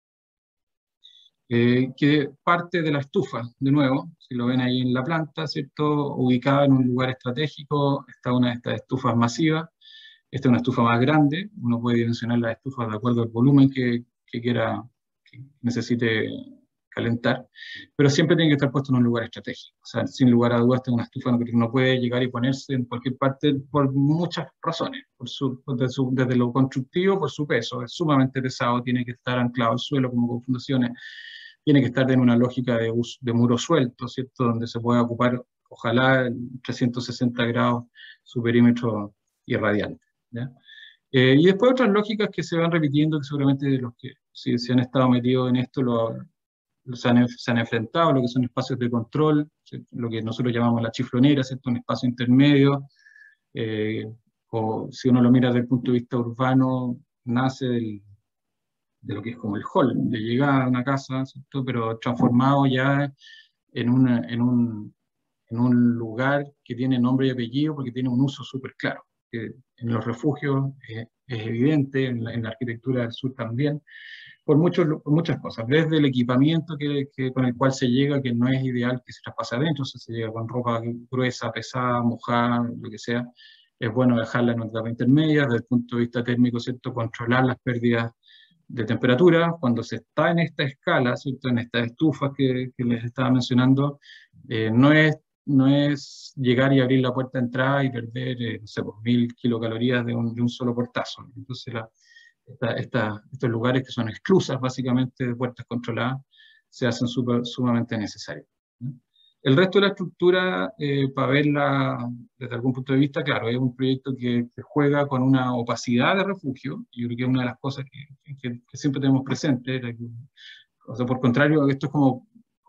que parte de la estufa, de nuevo, si lo ven ahí en la planta, ¿cierto?, ubicada en un lugar estratégico, está una de estas estufas masivas. Esta es una estufa más grande, uno puede dimensionar las estufas de acuerdo al volumen que necesite calentar, pero siempre tiene que estar puesto en un lugar estratégico. O sea, sin lugar a dudas, esta es una estufa que no puede llegar y ponerse en cualquier parte por muchas razones. Desde lo constructivo, por su peso, es sumamente pesado, tiene que estar anclado al suelo como con fundaciones, tiene que estar en una lógica de muro suelto, ¿cierto? Donde se pueda ocupar, ojalá, 360 grados su perímetro irradiante, ¿ya? Y después otras lógicas que se van repitiendo, que seguramente los que si se han estado metidos en esto se han enfrentado a lo que son espacios de control, ¿cierto? Lo que nosotros llamamos la chiflonera, ¿cierto? Un espacio intermedio, o si uno lo mira desde el punto de vista urbano, nace de lo que es como el hall, de llegada a una casa, ¿cierto? Pero transformado ya en un lugar que tiene nombre y apellido porque tiene un uso súper claro. En los refugios es evidente, en la arquitectura del sur también, por muchas cosas, desde el equipamiento con el cual se llega, que no es ideal que se traspase adentro, o sea, se llega con ropa gruesa, pesada, mojada, lo que sea, es bueno dejarla en una etapa intermedia, desde el punto de vista térmico, ¿cierto? Controlar las pérdidas de temperatura. Cuando se está en esta escala, ¿cierto? En estas estufas que les estaba mencionando, no es llegar y abrir la puerta de entrada y perder, no sé, pues, 1000 kilocalorías de un solo portazo. Entonces, estos lugares que son esclusas, básicamente, de puertas controladas, se hacen sumamente necesarios, ¿no? El resto de la estructura, para verla desde algún punto de vista, claro, es un proyecto que juega con una opacidad de refugio. Yo creo que es una de las cosas que siempre tenemos presente. O sea, por contrario, esto es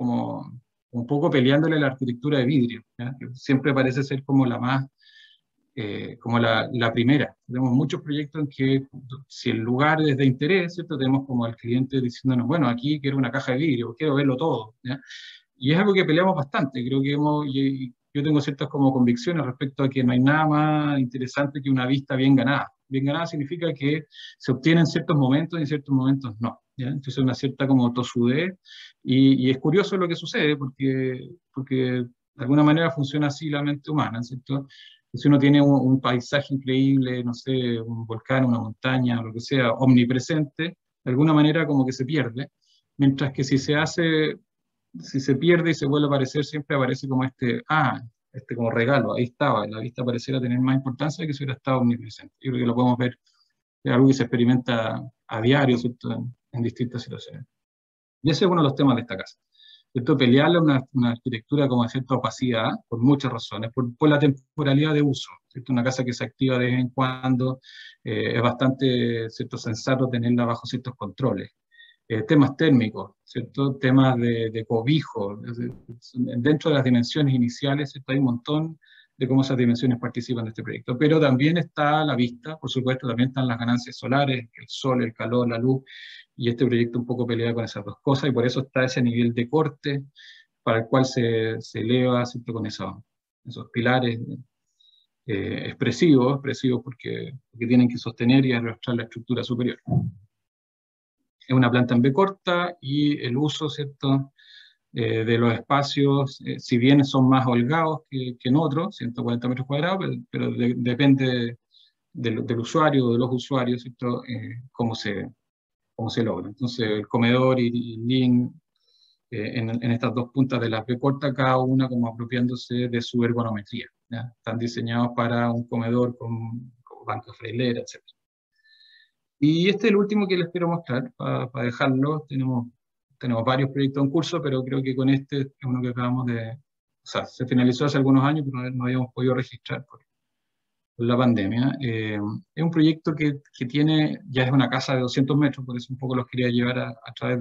como un poco peleándole a la arquitectura de vidrio, ¿ya? Que siempre parece ser como la más como la primera. Tenemos muchos proyectos en que si el lugar es de interés, ¿cierto? Tenemos como al cliente diciéndonos, bueno, aquí quiero una caja de vidrio, quiero verlo todo, ¿ya? Y es algo que peleamos bastante, creo que y yo tengo ciertas como convicciones respecto a que no hay nada más interesante que una vista bien ganada. Bien ganada significa que se obtiene en ciertos momentos y en ciertos momentos no, ¿ya? Entonces una cierta como tosudez y es curioso lo que sucede porque de alguna manera funciona así la mente humana, ¿cierto? Si uno tiene un paisaje increíble, no sé, un volcán, una montaña, lo que sea, omnipresente, de alguna manera como que se pierde, mientras que si se pierde y se vuelve a aparecer, siempre aparece como este como regalo, ahí estaba, la vista pareciera tener más importancia que si hubiera estado omnipresente. Yo creo que lo podemos ver, es algo que se experimenta a diario, ¿cierto? En distintas situaciones. Y ese es uno de los temas de esta casa. ¿Cierto? Pelearle a una arquitectura como de cierta opacidad, por muchas razones, por la temporalidad de uso, ¿cierto? Una casa que se activa de vez en cuando, es bastante, ¿cierto? Sensato tenerla bajo ciertos controles. Temas térmicos, ¿cierto? Temas de cobijo. Dentro de las dimensiones iniciales, ¿cierto? Hay un montón de cómo esas dimensiones participan de este proyecto. Pero también está la vista, por supuesto, también están las ganancias solares, el sol, el calor, la luz, y este proyecto un poco pelea con esas dos cosas, y por eso está ese nivel de corte para el cual se eleva, ¿cierto? Con esos pilares expresivos porque tienen que sostener y arrastrar la estructura superior. Es una planta en B corta y el uso, ¿cierto? De los espacios, si bien son más holgados que en otros, 140 metros cuadrados, pero depende del usuario, de los usuarios, ¿cierto? Cómo se logra. Entonces, el comedor y el living, en estas dos puntas de la B corta, cada una como apropiándose de su ergonometría, ¿ya? Están diseñados para un comedor con banco freilera, etc. Y este es el último que les quiero mostrar, para dejarlo. Tenemos varios proyectos en curso, pero creo que con este es uno que acabamos o sea, se finalizó hace algunos años, pero no habíamos podido registrar por la pandemia. Es un proyecto que ya es una casa de 200 metros, por eso un poco los quería llevar a través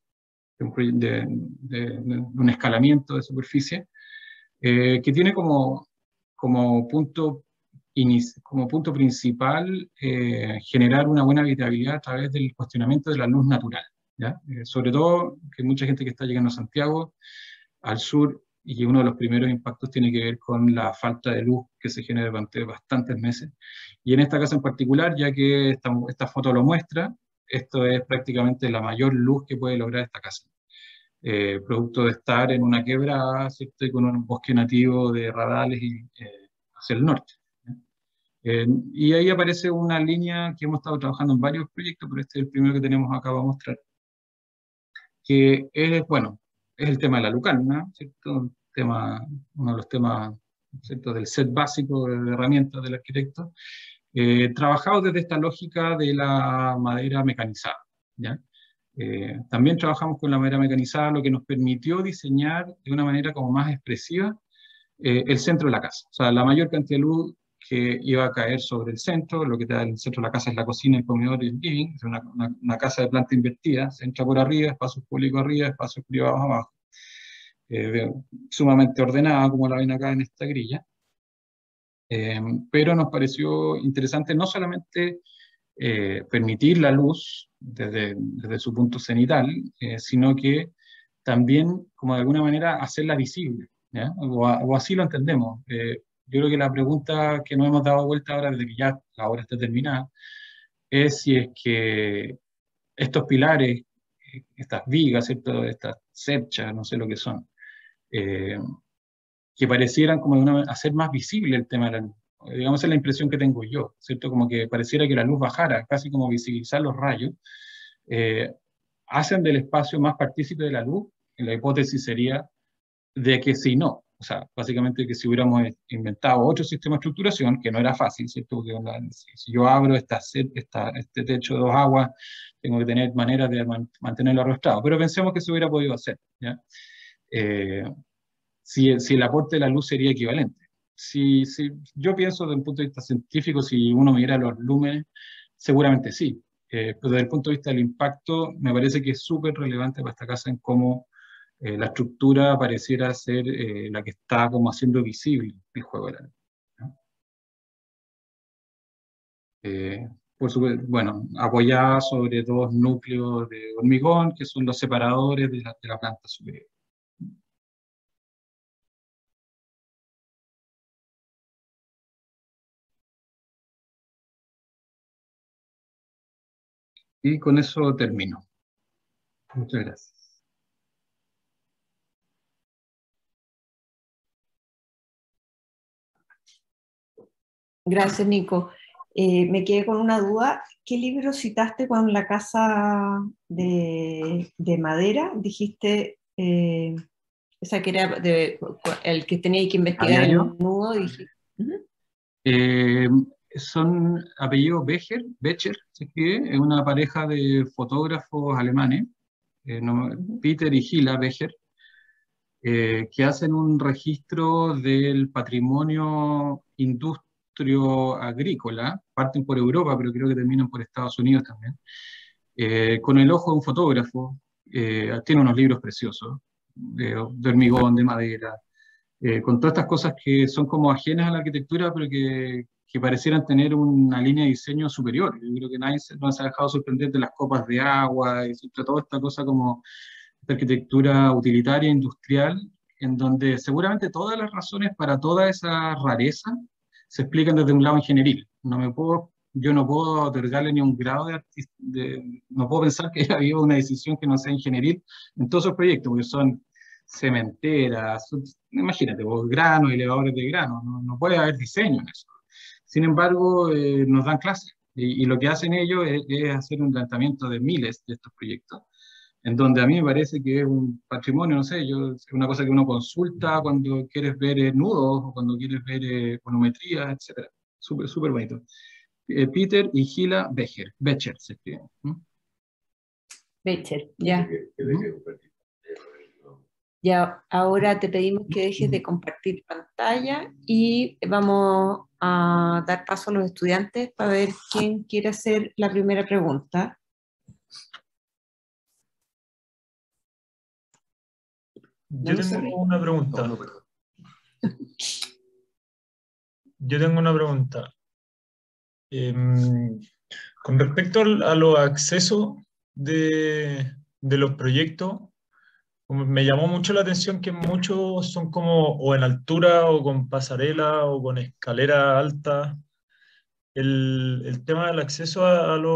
de un escalamiento de superficie, que tiene como punto, como punto principal generar una buena habitabilidad a través del cuestionamiento de la luz natural, ¿ya? Sobre todo que mucha gente que está llegando a Santiago, al sur, y uno de los primeros impactos tiene que ver con la falta de luz que se genera durante bastantes meses. Y en esta casa en particular, ya que esta foto lo muestra, esto es prácticamente la mayor luz que puede lograr esta casa. Producto de estar en una quebrada, ¿cierto? Y con un bosque nativo de radales hacia el norte, ¿ya? Y ahí aparece una línea que hemos estado trabajando en varios proyectos, pero este es el primero que tenemos acá para mostrar, que es, bueno, es el tema de la Lucarna, ¿cierto? Uno de los temas, ¿cierto? Del set básico de herramientas del arquitecto, trabajado desde esta lógica de la madera mecanizada, ¿ya? También trabajamos con la madera mecanizada, lo que nos permitió diseñar de una manera como más expresiva el centro de la casa. O sea, la mayor cantidad de luz que iba a caer sobre el centro, lo que te da el centro de la casa es la cocina, el comedor y el living, es una casa de planta invertida, se entra por arriba, espacios públicos arriba, espacios privados abajo, sumamente ordenada, como la ven acá en esta grilla. Pero nos pareció interesante no solamente permitir la luz desde su punto cenital, sino que también, como de alguna manera, hacerla visible, ¿ya? O así lo entendemos. Yo creo que la pregunta que nos hemos dado vuelta ahora, desde que ya la obra está terminada, es si es que estos pilares, estas vigas, ¿cierto? Estas cerchas, no sé lo que son, eh, que parecieran como de hacer más visible el tema de la luz. Digamos, es la impresión que tengo yo, ¿cierto? Como que pareciera que la luz bajara, casi como visibilizar los rayos, eh, hacen del espacio más partícipe de la luz. La hipótesis sería de que si no, o sea, básicamente que si hubiéramos inventado otro sistema de estructuración, que no era fácil, ¿cierto? Porque si yo abro este techo de dos aguas, tengo que tener maneras de mantenerlo arrastrado, pero pensemos que se hubiera podido hacer, ¿ya? Eh, si el aporte de la luz sería equivalente. Si yo pienso desde un punto de vista científico, si uno mira los lúmenes, seguramente sí. Pero desde el punto de vista del impacto, me parece que es súper relevante para esta casa en cómo la estructura pareciera ser la que está como haciendo visible el juego de la luz, ¿no? Bueno, apoyada sobre dos núcleos de hormigón, que son los separadores de la planta superior. Y con eso termino. Muchas gracias. Gracias, Nico. Me quedé con una duda. ¿Qué libro citaste con la casa de madera? Dijiste, esa que era el que tenía que investigar ¿Diario? el nudo. Dije, ujú. Eh, Son apellidos Becher, se escribe, es una pareja de fotógrafos alemanes, Ujú. Peter y Gila Becher, que hacen un registro del patrimonio industrio agrícola, parten por Europa, pero creo que terminan por Estados Unidos también, con el ojo de un fotógrafo. Tiene unos libros preciosos, de hormigón, de madera, con todas estas cosas que son como ajenas a la arquitectura, pero que parecieran tener una línea de diseño superior. Yo creo que nadie no se ha dejado sorprender de las copas de agua y toda esta cosa como esta arquitectura utilitaria, industrial, en donde seguramente todas las razones para toda esa rareza se explican desde un lado ingenieril. Yo no puedo otorgarle ni un grado no puedo pensar que haya habido una decisión que no sea ingenieril en todos esos proyectos, porque son cementeras, imagínate, granos, elevadores de grano, no puede haber diseño en eso. Sin embargo, nos dan clases y lo que hacen ellos es hacer un planteamiento de miles de estos proyectos, en donde a mí me parece que es un patrimonio, no sé, es una cosa que uno consulta cuando quieres ver nudos o cuando quieres ver volumetría, etc. Súper, súper bonito. Peter y Gila Becher se escriben. Becher, ya. Ya, ahora te pedimos que dejes de compartir pantalla y vamos a dar paso a los estudiantes para ver quién quiere hacer la primera pregunta. Yo tengo una pregunta. Yo tengo una pregunta. Con respecto a los accesos de los proyectos, me llamó mucho la atención que muchos son como o en altura o con pasarela o con escalera alta. El tema del acceso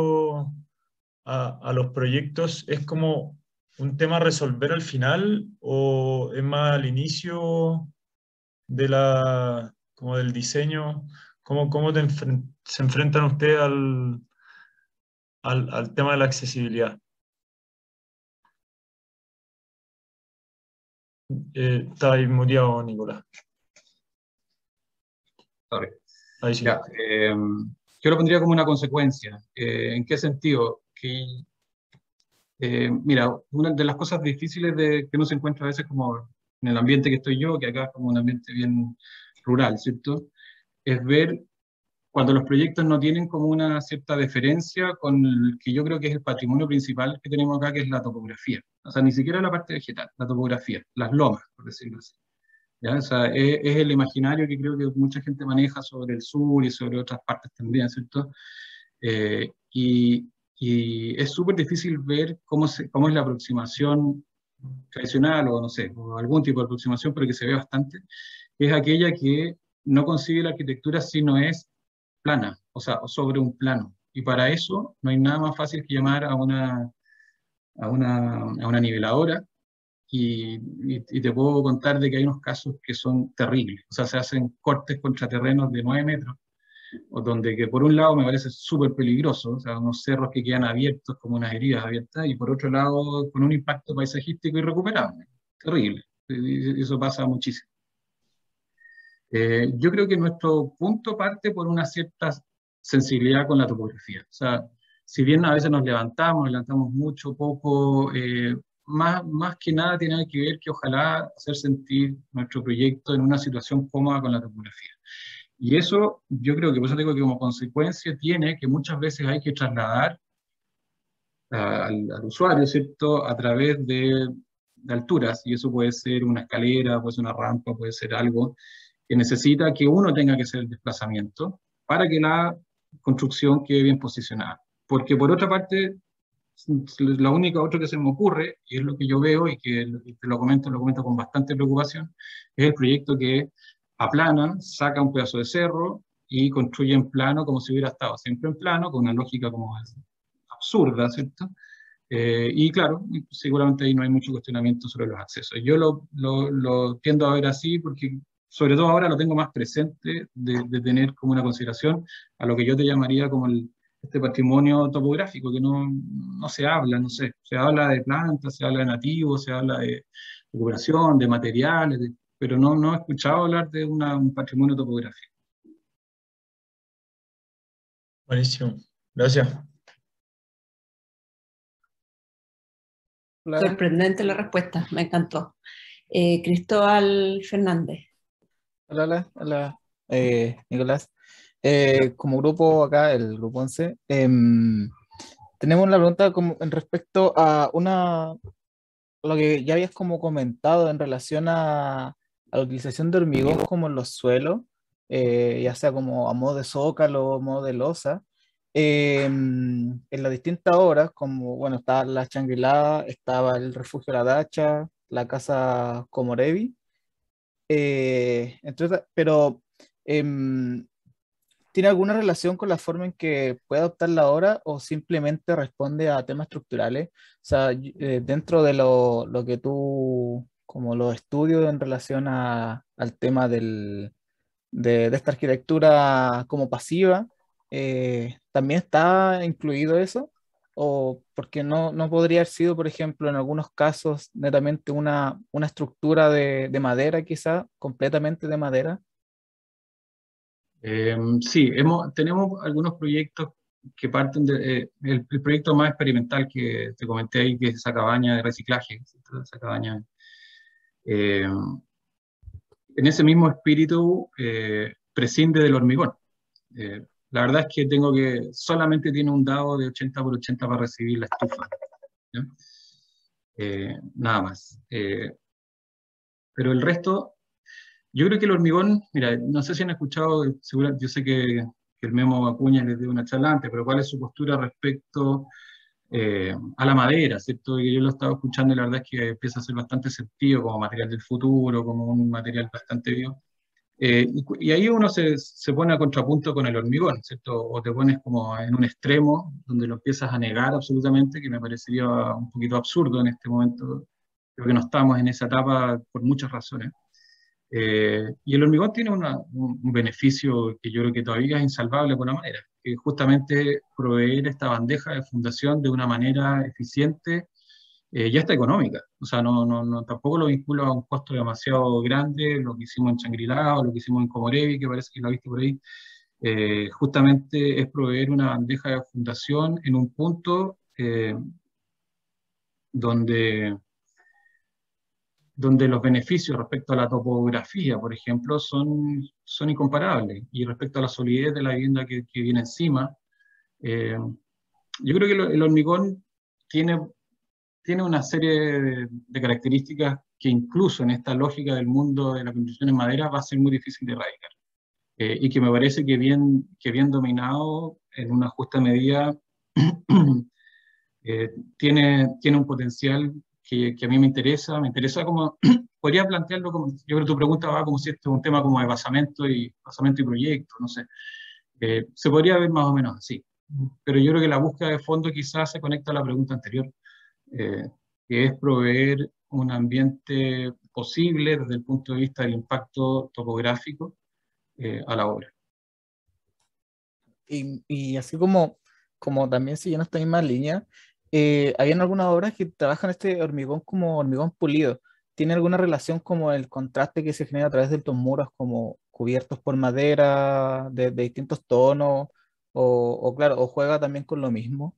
a los proyectos es como un tema a resolver al final o es más al inicio como del diseño. ¿Cómo se enfrentan ustedes al tema de la accesibilidad? Está ahí muteado, Nicolás. Sorry. Ahí sí. Ya, yo lo pondría como una consecuencia. ¿En qué sentido? Mira, una de las cosas difíciles que uno se encuentra a veces como en el ambiente que estoy yo, que acá es como un ambiente bien rural, ¿cierto? Es ver cuando los proyectos no tienen como una cierta deferencia con el que yo creo que es el patrimonio principal que tenemos acá, que es la topografía. O sea, ni siquiera la parte vegetal, la topografía, las lomas, por decirlo así. ¿Ya? O sea, es el imaginario que creo que mucha gente maneja sobre el sur y sobre otras partes también, ¿cierto? Eh, y, y es súper difícil ver cómo es la aproximación tradicional o no sé, o algún tipo de aproximación, pero que se ve bastante, que es aquella que no consigue la arquitectura si no es plana, o sea, sobre un plano. Y para eso no hay nada más fácil que llamar a una niveladora y te puedo contar de que hay unos casos que son terribles. O sea, se hacen cortes contra terrenos de 9 metros, o donde que por un lado me parece súper peligroso, o sea, unos cerros que quedan abiertos como unas heridas abiertas, y por otro lado con un impacto paisajístico irrecuperable. Terrible. Y eso pasa muchísimo. Yo creo que nuestro punto parte por una cierta sensibilidad con la topografía. O sea, si bien a veces nos levantamos mucho, poco, más que nada tiene que ver que ojalá hacer sentir nuestro proyecto en una situación cómoda con la topografía. Y eso yo creo que por eso digo que como consecuencia tiene que muchas veces hay que trasladar al usuario, ¿cierto? A través de alturas, y eso puede ser una escalera, puede ser una rampa, puede ser algo que necesita que uno tenga que hacer el desplazamiento para que construcción quede bien posicionada. Porque por otra parte, la única otra que se me ocurre, y es lo que yo veo y que lo comento con bastante preocupación, es el proyecto que aplanan, saca un pedazo de cerro y construye en plano como si hubiera estado siempre en plano, con una lógica como absurda, ¿cierto? Y claro, seguramente ahí no hay mucho cuestionamiento sobre los accesos. Yo lo tiendo a ver así porque, sobre todo ahora, lo tengo más presente de tener como una consideración a lo que yo te llamaría como este patrimonio topográfico, que no se habla, no sé, se habla de plantas, se habla de nativos, se habla de recuperación, de materiales, pero no he escuchado hablar de un patrimonio topográfico. Buenísimo. Gracias. Hola, Sorprendente la respuesta, me encantó. Cristóbal Fernández. hola, Nicolás. Como grupo acá, el grupo 11, tenemos una pregunta como en respecto a lo que ya habías como comentado en relación a la utilización de hormigón como en los suelos, ya sea como a modo de zócalo o modo de losa. En las distintas obras, como bueno, estaba la Shangri-La, estaba el Refugio La Dacha, la Casa Comorevi, pero em, ¿tiene alguna relación con la forma en que puede adoptar la obra o simplemente responde a temas estructurales? O sea, dentro de lo que tú, como los estudios en relación al tema de esta arquitectura como pasiva, ¿también está incluido eso? ¿O porque no podría haber sido, por ejemplo, en algunos casos, netamente una estructura de madera, quizá, completamente de madera? Sí, tenemos algunos proyectos que parten el proyecto más experimental que te comenté ahí, que es esa cabaña de reciclaje, ¿cierto? Esa cabaña. eh, en ese mismo espíritu prescinde del hormigón. La verdad es que solamente tiene un dado de 80 por 80 para recibir la estufa, ¿ya? Nada más. Pero el resto, yo creo que el hormigón, mira, no sé si han escuchado, yo sé que el Memo Acuña les dio una charla antes, pero ¿cuál es su postura respecto a la madera, ¿cierto? Y yo lo estaba escuchando y la verdad es que empieza a hacer bastante sentido como material del futuro, como un material bastante vivo. Y ahí uno se pone a contrapunto con el hormigón, ¿cierto? O te pones como en un extremo donde lo empiezas a negar absolutamente, que me parecería un poquito absurdo en este momento. Creo que no estamos en esa etapa por muchas razones. Y el hormigón tiene un beneficio que yo creo que todavía es insalvable por la manera, que es justamente proveer esta bandeja de fundación de una manera eficiente y hasta económica. O sea, tampoco lo vinculo a un costo demasiado grande, lo que hicimos en Shangri-La o lo que hicimos en Comorevi, que parece que lo viste por ahí. Justamente es proveer una bandeja de fundación en un punto donde los beneficios respecto a la topografía, por ejemplo, son incomparables. Y respecto a la solidez de la vivienda que viene encima, eh, yo creo que el hormigón tiene una serie de características que incluso en esta lógica del mundo de la construcción en madera va a ser muy difícil de erradicar. Y que me parece que bien dominado en una justa medida tiene un potencial que a mí me interesa como, podría plantearlo como, yo creo que tu pregunta va como si esto es un tema como de basamento y proyecto, no sé. Se podría ver más o menos así, pero yo creo que la búsqueda de fondo quizás se conecta a la pregunta anterior, eh, que es proveer un ambiente posible desde el punto de vista del impacto topográfico a la obra. Y así como también siguiendo esta misma línea, habían algunas obras que trabajan este hormigón como hormigón pulido. ¿Tiene alguna relación como el contraste que se genera a través de estos muros como cubiertos por madera de distintos tonos? O claro, o juega también con lo mismo.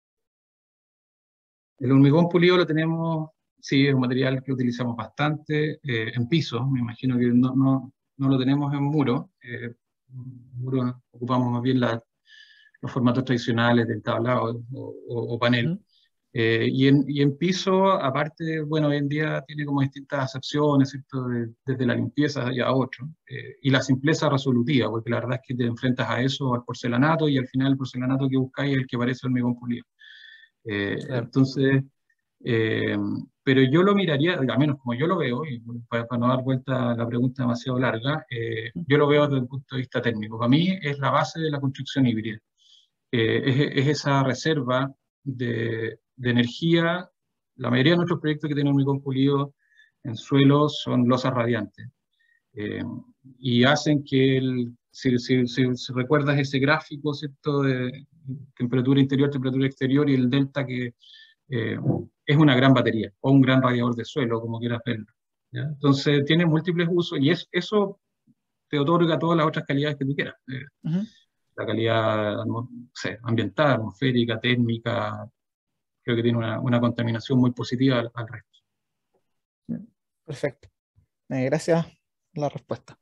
El hormigón pulido lo tenemos, sí, es un material que utilizamos bastante en piso. Me imagino que no lo tenemos en muro. Muro ocupamos más bien los formatos tradicionales del tablado o panel. Y en piso, aparte, bueno, hoy en día tiene como distintas acepciones, ¿cierto? Desde la limpieza y a otro. Y la simpleza resolutiva, porque la verdad es que te enfrentas a eso, al porcelanato, y al final el porcelanato que buscáis es el que parece hormigón pulido. Claro. Entonces, eh, pero yo lo miraría, al menos como yo lo veo, y para no dar vuelta a la pregunta demasiado larga, yo lo veo desde el punto de vista técnico. Para mí es la base de la construcción híbrida. Es esa reserva de energía. La mayoría de nuestros proyectos que tienen hormigón pulido en suelo son losas radiantes. Y hacen que, si recuerdas ese gráfico, ¿cierto? De temperatura interior, temperatura exterior y el delta, que es una gran batería o un gran radiador de suelo, como quieras verlo. ¿Ya? Entonces tiene múltiples usos y eso te otorga todas las otras calidades que tú quieras. La calidad, no sé, ambiental, atmosférica, térmica, creo que tiene una contaminación muy positiva al resto. Perfecto. Gracias por la respuesta.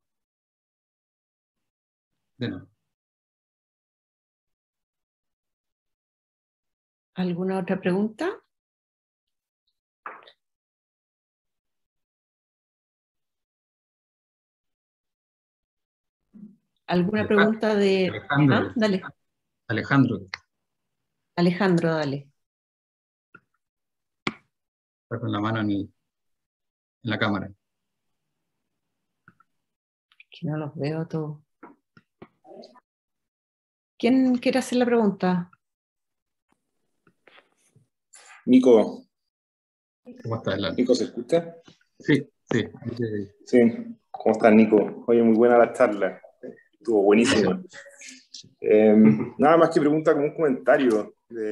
De nada. ¿Alguna otra pregunta? ¿Alguna pregunta de... Alejandro. Dale. Alejandro. Alejandro, dale. Está con la mano en la cámara. Que no los veo todos. ¿Quién quiere hacer la pregunta? Nico. ¿Cómo estás, Lalo? Nico, ¿se escucha? Sí, sí. Sí. ¿Cómo estás, Nico? Oye, muy buena la charla. Estuvo buenísima. Nada más que pregunta como un comentario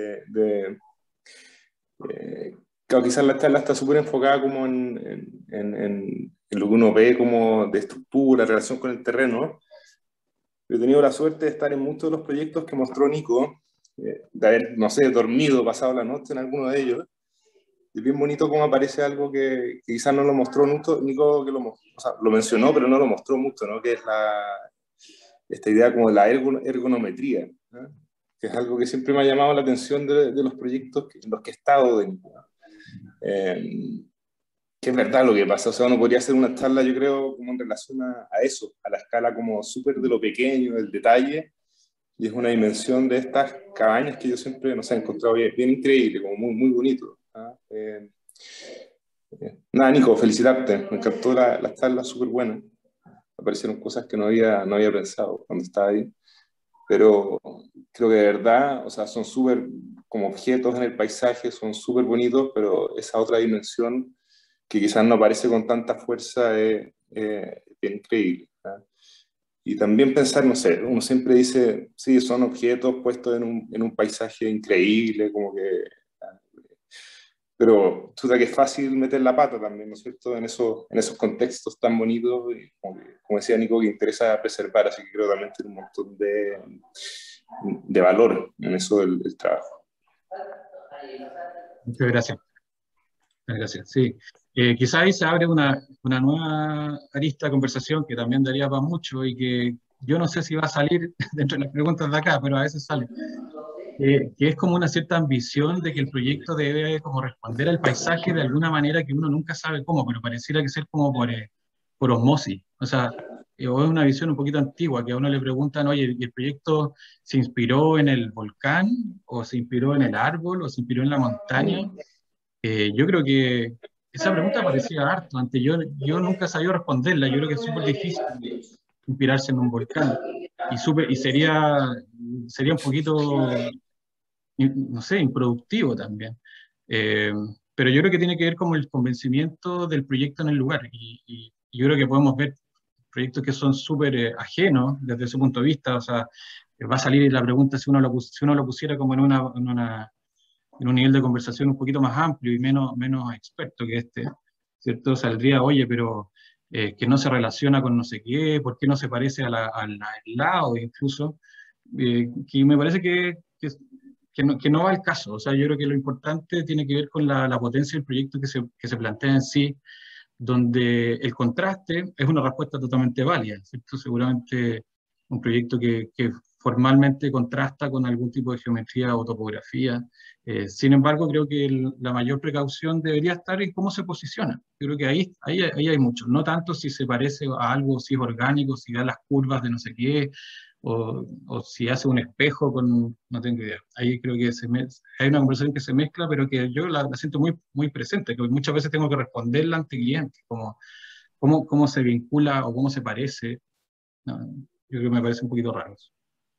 claro, quizás la charla está súper enfocada como en lo que uno ve como de estructura, relación con el terreno. Yo he tenido la suerte de estar en muchos de los proyectos que mostró Nico, de haber, no sé, dormido, pasado la noche en alguno de ellos. Es bien bonito cómo aparece algo que quizás no lo mostró Nico, que o sea, lo mencionó, pero no lo mostró mucho, ¿no? Que es esta idea como de la ergonometría, ¿no? Que es algo que siempre me ha llamado la atención de los proyectos en los que he estado de Nico, ¿no? Que es verdad lo que pasa, o sea, uno podría hacer una charla, yo creo, como en relación a eso, a la escala como súper de lo pequeño, del detalle, y es una dimensión de estas cabañas que yo siempre, no sé, he encontrado bien increíble, como muy, muy bonito, ¿no? Nada, Nico, felicitarte, me encantó la charla, súper buena, aparecieron cosas que no había pensado cuando estaba ahí, pero creo que de verdad, o sea, son súper como objetos en el paisaje, son súper bonitos, pero esa otra dimensión que quizás no aparece con tanta fuerza es bien increíble, ¿no? Y también pensar, no sé, uno siempre dice, sí, son objetos puestos en un paisaje increíble, como que... Pero chuta que es fácil meter la pata también, ¿no es cierto? En esos contextos tan bonitos, y como decía Nico, que interesa preservar, así que creo también tiene un montón de valor en eso del trabajo. Muchas gracias. Gracias, sí. Quizá ahí se abre una nueva arista de conversación que también daría para mucho y que yo no sé si va a salir dentro de las preguntas de acá, pero a veces sale. Que es como una cierta ambición de que el proyecto debe como responder al paisaje de alguna manera que uno nunca sabe cómo, pero pareciera que ser como por osmosis. O sea, o es una visión un poquito antigua, que a uno le preguntan, oye, ¿y el proyecto se inspiró en el volcán, o se inspiró en el árbol, o se inspiró en la montaña? Yo creo que esa pregunta parecía harto. Antes yo nunca sabía responderla. Yo creo que es súper difícil inspirarse en un volcán. Y sería un poquito, no sé, improductivo también. Eh, pero yo creo que tiene que ver con el convencimiento del proyecto en el lugar. Y yo creo que podemos ver proyectos que son súper ajenos desde ese punto de vista. O sea, va a salir la pregunta si uno lo pusiera como en un nivel de conversación un poquito más amplio y menos experto que este, ¿cierto? Saldría, oye, pero que no se relaciona con no sé qué, ¿por qué no se parece al lado incluso? Que me parece que no va al caso. O sea, yo creo que lo importante tiene que ver con la potencia del proyecto que se plantea en sí, donde el contraste es una respuesta totalmente válida, ¿cierto? Seguramente un proyecto que formalmente contrasta con algún tipo de geometría o topografía. Sin embargo, creo que la mayor precaución debería estar en cómo se posiciona. Creo que ahí hay mucho, no tanto si se parece a algo, si es orgánico, si da las curvas de no sé qué, o si hace un espejo con, no tengo idea. Ahí creo que hay una conversación que se mezcla, pero que yo la siento muy, muy presente, que muchas veces tengo que responderla ante clientes, como cómo se vincula o cómo se parece. No, yo creo que me parece un poquito raro eso.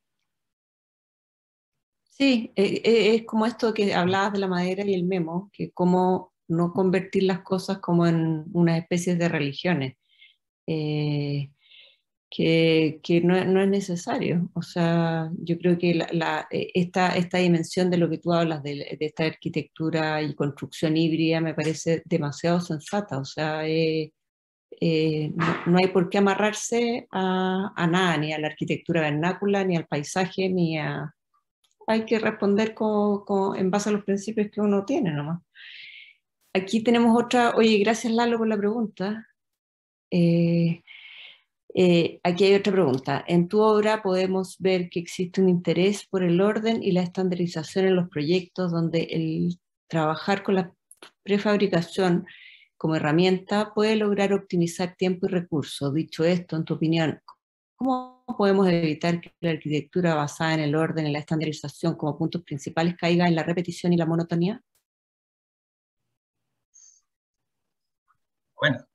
Sí, es como esto que hablabas de la madera y el memo, que cómo no convertir las cosas como en una especie de religiones, eh, que no es necesario. O sea, yo creo que esta dimensión de lo que tú hablas, de esta arquitectura y construcción híbrida, me parece demasiado sensata. O sea, no hay por qué amarrarse a nada, ni a la arquitectura vernácula, ni al paisaje, ni a... Hay que responder en base a los principios que uno tiene nomás. Aquí tenemos otra, oye, gracias Lalo por la pregunta. Aquí hay otra pregunta. En tu obra podemos ver que existe un interés por el orden y la estandarización en los proyectos, donde el trabajar con la prefabricación como herramienta puede lograr optimizar tiempo y recursos. Dicho esto, en tu opinión, ¿cómo podemos evitar que la arquitectura basada en el orden y la estandarización como puntos principales caiga en la repetición y la monotonía? Bueno,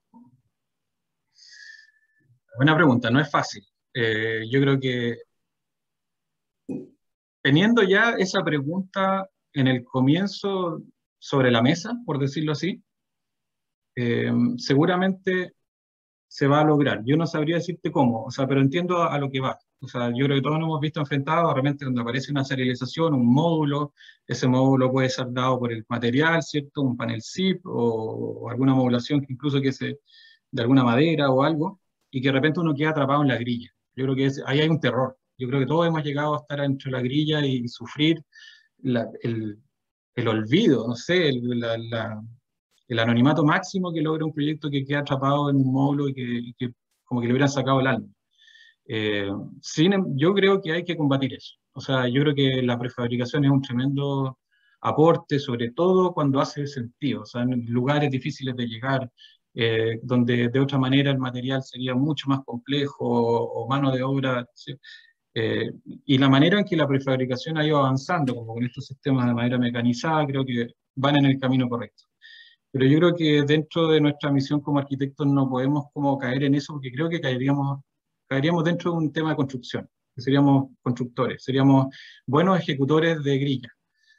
buena pregunta, no es fácil. Yo creo que teniendo ya esa pregunta en el comienzo sobre la mesa, por decirlo así, seguramente se va a lograr. Yo no sabría decirte cómo, o sea, pero entiendo a lo que va. O sea, yo creo que todos nos hemos visto enfrentados, realmente cuando aparece una serialización, un módulo, ese módulo puede ser dado por el material, ¿cierto? Un panel zip o alguna modulación que incluso que se de alguna madera o algo, y que de repente uno queda atrapado en la grilla. Yo creo que ahí hay un terror. Yo creo que todos hemos llegado a estar entre la grilla y sufrir la- el, el olvido, no sé, el anonimato máximo que logra un proyecto que queda atrapado en un módulo y que como que le hubieran sacado el alma. Eh, yo creo que hay que combatir eso. O sea, yo creo que la prefabricación es un tremendo aporte, sobre todo cuando hace sentido, o sea, en lugares difíciles de llegar, donde de otra manera el material sería mucho más complejo o mano de obra. ¿Sí? Y la manera en que la prefabricación ha ido avanzando, como con estos sistemas de manera mecanizada, creo que van en el camino correcto. Pero yo creo que dentro de nuestra misión como arquitectos no podemos como caer en eso, porque creo que caeríamos dentro de un tema de construcción, que seríamos constructores, seríamos buenos ejecutores de grilla.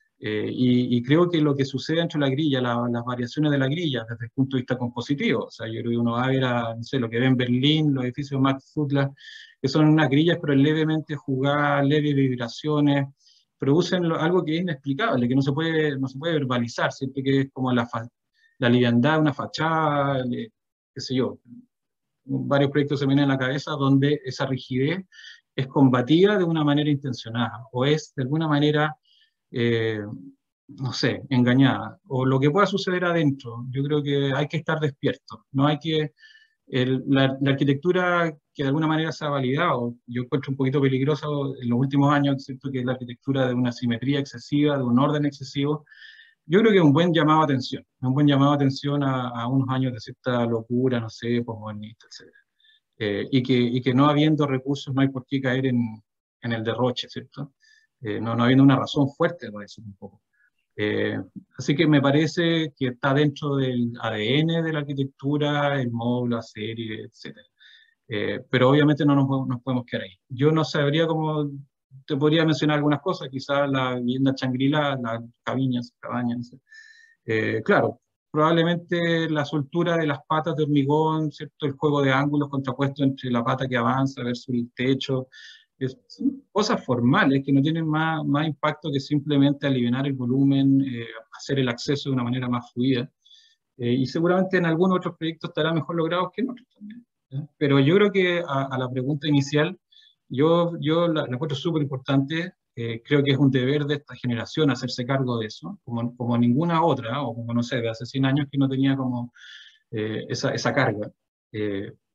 Y creo que lo que sucede entre la grilla, las variaciones de la grilla, desde el punto de vista compositivo, o sea, yo creo que uno va a ver, no sé, lo que ve en Berlín, los edificios Max Sutla, que son unas grillas, pero levemente jugadas, leves vibraciones, producen algo que es inexplicable, que no se puede verbalizar, siempre que es como la liviandad de una fachada, qué sé yo. Varios proyectos se me vienen a la cabeza donde esa rigidez es combatida de una manera intencionada, o es de alguna manera eh, no sé, engañada, o lo que pueda suceder adentro. Yo creo que hay que estar despierto, no hay que... la arquitectura que de alguna manera se ha validado, yo encuentro un poquito peligroso en los últimos años, siento que es la arquitectura de una simetría excesiva, de un orden excesivo. Yo creo que es un buen llamado a atención, es un buen llamado a atención a unos años de cierta locura, no sé, posmodernista, etc. Y que no habiendo recursos no hay por qué caer en el derroche, ¿cierto? No habiendo una razón fuerte para eso un poco. Eh, Así que me parece que está dentro del ADN de la arquitectura, el módulo, la serie, etc. Pero obviamente no nos podemos quedar ahí. Yo no sabría cómo, te podría mencionar algunas cosas, quizás la vivienda Shangri-La, las cabañas, no sé. Claro, probablemente la soltura de las patas de hormigón, ¿cierto? El juego de ángulos contrapuesto entre la pata que avanza versus el techo, son cosas formales que no tienen más impacto que simplemente aliviar el volumen, hacer el acceso de una manera más fluida. Y seguramente en algunos otros proyectos estará mejor logrado que en otros también. ¿Ya? Pero yo creo que a la pregunta inicial, yo la encuentro súper importante. Creo que es un deber de esta generación hacerse cargo de eso, como ninguna otra, o como no sé, de hace 100 años que no tenía como esa carga.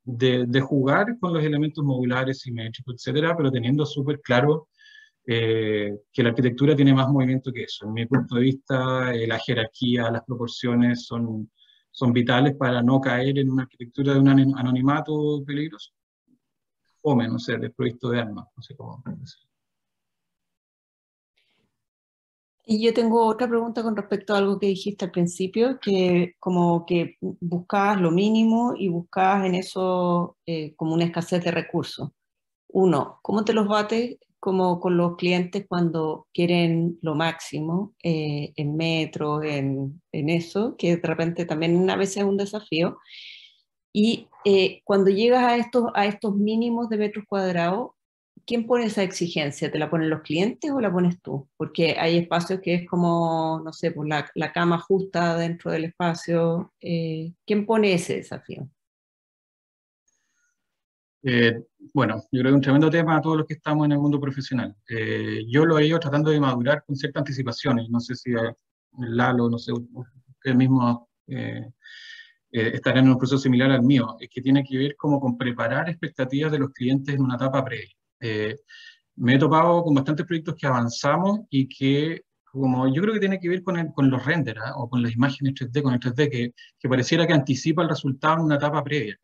de jugar con los elementos modulares, simétricos, etcétera, pero teniendo súper claro que la arquitectura tiene más movimiento que eso. En mi punto de vista, la jerarquía, las proporciones son vitales para no caer en una arquitectura de un anonimato peligroso. O menos, no sé, desprovisto de armas, no sé cómo decirlo. Y yo tengo otra pregunta con respecto a algo que dijiste al principio, que como que buscabas lo mínimo y buscabas en eso como una escasez de recursos. Uno, ¿cómo te los bates como con los clientes cuando quieren lo máximo en metros, en eso, que de repente también a veces es un desafío? Y cuando llegas a estos mínimos de metros cuadrados, ¿quién pone esa exigencia? ¿Te la ponen los clientes o la pones tú? Porque hay espacios que es como, no sé, pues la cama justa dentro del espacio. ¿Quién pone ese desafío? Bueno, yo creo que es un tremendo tema a todos los que estamos en el mundo profesional. Yo lo he ido tratando de madurar con cierta anticipación, y no sé si Lalo, no sé, ustedes mismos estarán en un proceso similar al mío, es que tiene que ver como con preparar expectativas de los clientes en una etapa previa. Me he topado con bastantes proyectos que avanzamos y que, como yo creo que tiene que ver con los renders, ¿ah? O con las imágenes 3D, con el 3D, que pareciera que anticipa el resultado en una etapa previa.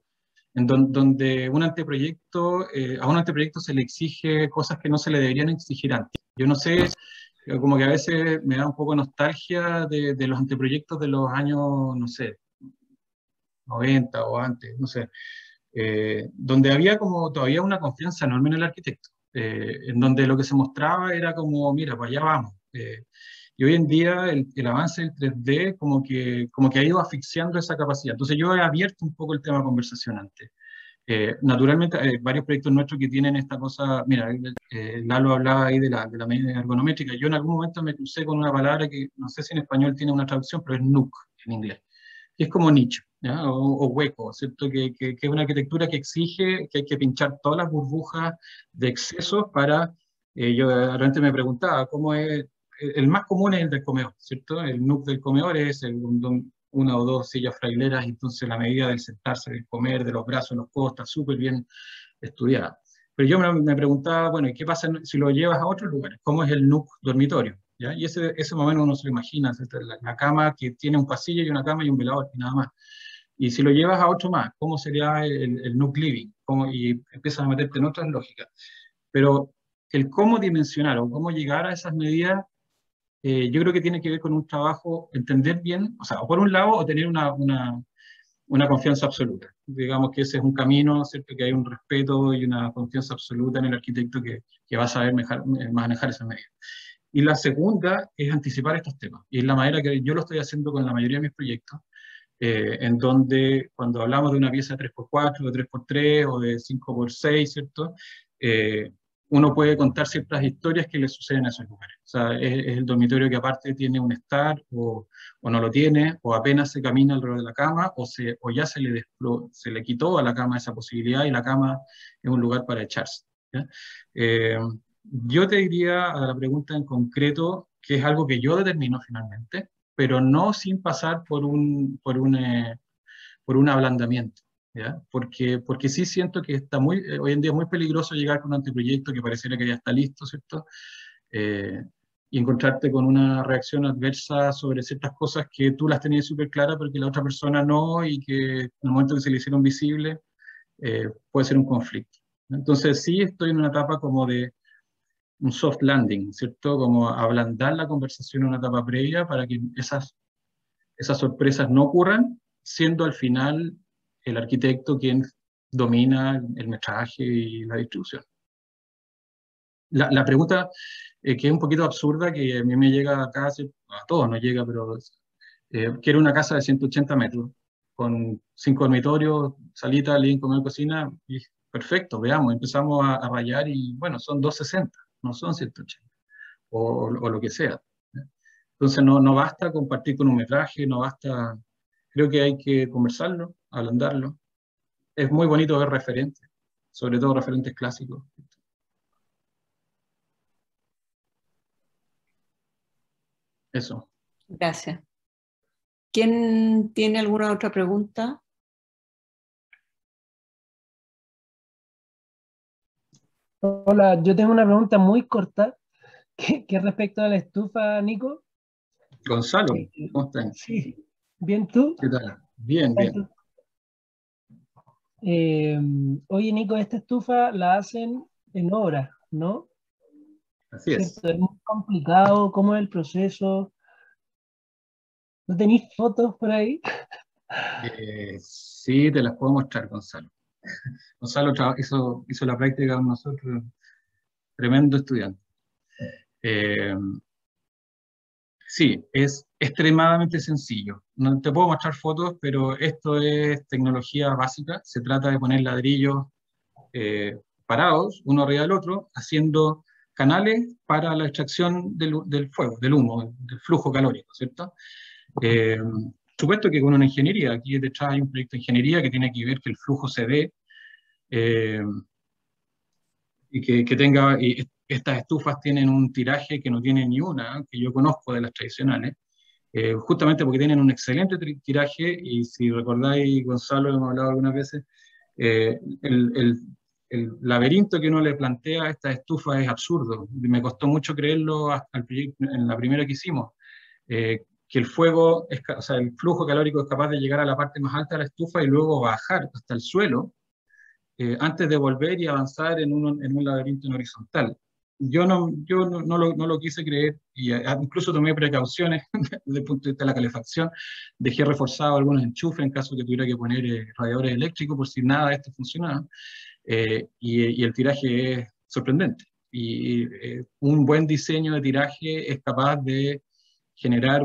Donde un anteproyecto, a un anteproyecto se le exige cosas que no se le deberían exigir antes. Yo no sé, como que a veces me da un poco nostalgia de los anteproyectos de los años, no sé, 90 o antes, no sé, donde había como todavía una confianza enorme en el arquitecto, en donde lo que se mostraba era como, mira, pues allá vamos. Y hoy en día el avance del 3D como que ha ido asfixiando esa capacidad. Entonces yo he abierto un poco el tema de conversación antes. Naturalmente, hay varios proyectos nuestros que tienen esta cosa, mira, Lalo hablaba ahí de la medida ergonométrica. Yo en algún momento me crucé con una palabra que no sé si en español tiene una traducción, pero es NUC en inglés, que es como nicho, ¿ya? O hueco, ¿cierto? Que es una arquitectura que exige que hay que pinchar todas las burbujas de excesos para, yo realmente me preguntaba, ¿cómo es? El más común es el del comedor, ¿cierto? El NUC del comedor es una o dos sillas fraileras, entonces la medida del sentarse, del comer, de los brazos, los codos, está súper bien estudiada. Pero yo me preguntaba, bueno, ¿y qué pasa si lo llevas a otros lugares? ¿Cómo es el NUC dormitorio? ¿Ya? Y ese más o menos uno se lo imagina, la cama que tiene un pasillo y una cama y un velador y nada más. Y si lo llevas a otro más, ¿cómo sería el NUC living? Y empiezas a meterte en otras lógicas. Pero el cómo dimensionar o cómo llegar a esas medidas, yo creo que tiene que ver con un trabajo, entender bien, o sea, o por un lado, o tener una confianza absoluta. Digamos que ese es un camino, ¿cierto? Que hay un respeto y una confianza absoluta en el arquitecto que va a saber manejar esas medidas. Y la segunda es anticipar estos temas. Y es la manera que yo lo estoy haciendo con la mayoría de mis proyectos, en donde cuando hablamos de una pieza de 3x4, de 3x3 o de 5x6, ¿cierto? Uno puede contar ciertas historias que le suceden a esos lugares. O sea, es el dormitorio que aparte tiene un estar o no lo tiene, o apenas se camina alrededor de la cama, o ya se le quitó a la cama esa posibilidad y la cama es un lugar para echarse. ¿Ya? Yo te diría a la pregunta en concreto, que es algo que yo determino finalmente, pero no sin pasar por un ablandamiento, ¿ya? Porque sí siento que hoy en día es muy peligroso llegar con un anteproyecto que pareciera que ya está listo, ¿cierto? Eh, y encontrarte con una reacción adversa sobre ciertas cosas que tú las tenías súper claras, pero que la otra persona no, y que en el momento que se le hicieron visibles, puede ser un conflicto. Entonces sí estoy en una etapa como de un soft landing, ¿cierto? Como ablandar la conversación en una etapa previa para que esas sorpresas no ocurran, siendo al final el arquitecto quien domina el metraje y la distribución. La pregunta que es un poquito absurda, que a mí me llega acá, a todos nos llega, pero quiero una casa de 180 metros, con 5 dormitorios, salita, living, comedor, cocina, y perfecto, veamos, empezamos a rayar y bueno, son 260, no son 180, o lo que sea. Entonces no basta compartir con un metraje, no basta, creo que hay que conversarlo, ablandarlo. Es muy bonito ver referentes, sobre todo referentes clásicos. Eso. Gracias. ¿Quién tiene alguna otra pregunta? Hola, yo tengo una pregunta muy corta que respecto a la estufa, Nico. Gonzalo, Eh, ¿cómo estás? sí, bien tú. ¿Qué tal? Bien, bien. Eh, Oye, Nico, esta estufa la hacen en obra, ¿no? Así es. ¿Cierto? Es muy complicado. ¿Cómo es el proceso? ¿No tenéis fotos por ahí? Sí, te las puedo mostrar, Gonzalo. Gonzalo hizo la práctica con nosotros, tremendo estudiante. Eh, sí, es extremadamente sencillo. No te puedo mostrar fotos, pero esto es tecnología básica. Se trata de poner ladrillos parados, uno arriba del otro, haciendo canales para la extracción del fuego, del humo, del flujo calórico, ¿cierto? Eh, Supuesto que con una ingeniería, aquí detrás hay un proyecto de ingeniería que tiene que ver que el flujo se dé eh, y que tenga, y estas estufas tienen un tiraje que no tiene ni una, que yo conozco de las tradicionales, justamente porque tienen un excelente tiraje y si recordáis, Gonzalo, hemos hablado algunas veces, el laberinto que uno le plantea a esta estufa es absurdo. Me costó mucho creerlo al proyecto, en la primera que hicimos, que el fuego, o sea, el flujo calórico es capaz de llegar a la parte más alta de la estufa y luego bajar hasta el suelo antes de volver y avanzar en un laberinto en horizontal. No lo quise creer y incluso tomé precauciones desde el punto de vista de la calefacción. Dejé reforzado algunos enchufes en caso que tuviera que poner radiadores eléctricos por si nada de esto funcionaba. Y el tiraje es sorprendente. Y un buen diseño de tiraje es capaz de generar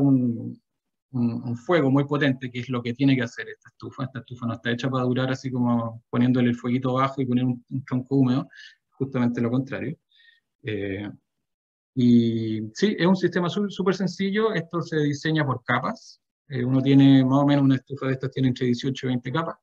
un fuego muy potente, que es lo que tiene que hacer esta estufa. Esta estufa no está hecha para durar así como poniéndole el fueguito abajo y poner un tronco húmedo, justamente lo contrario. Eh, y sí, es un sistema súper sencillo. Esto se diseña por capas. Uno tiene más o menos una estufa de estas, tiene entre 18 y 20 capas.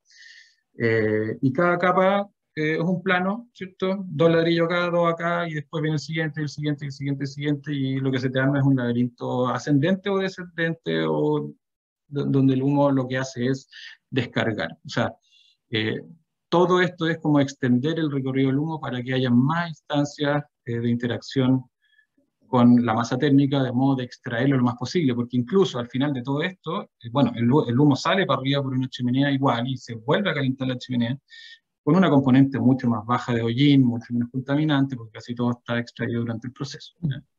Y cada capa es un plano, ¿cierto? Dos ladrillos acá, dos acá, y después viene el siguiente, el siguiente, el siguiente, el siguiente, y lo que se te arma es un laberinto ascendente o descendente, o donde el humo lo que hace es descargar. O sea, eh, todo esto es como extender el recorrido del humo para que haya más instancias de interacción con la masa térmica, de modo de extraerlo lo más posible, porque incluso al final de todo esto, bueno, el humo sale para arriba por una chimenea igual y se vuelve a calentar la chimenea con una componente mucho más baja de hollín, mucho menos contaminante, porque casi todo está extraído durante el proceso.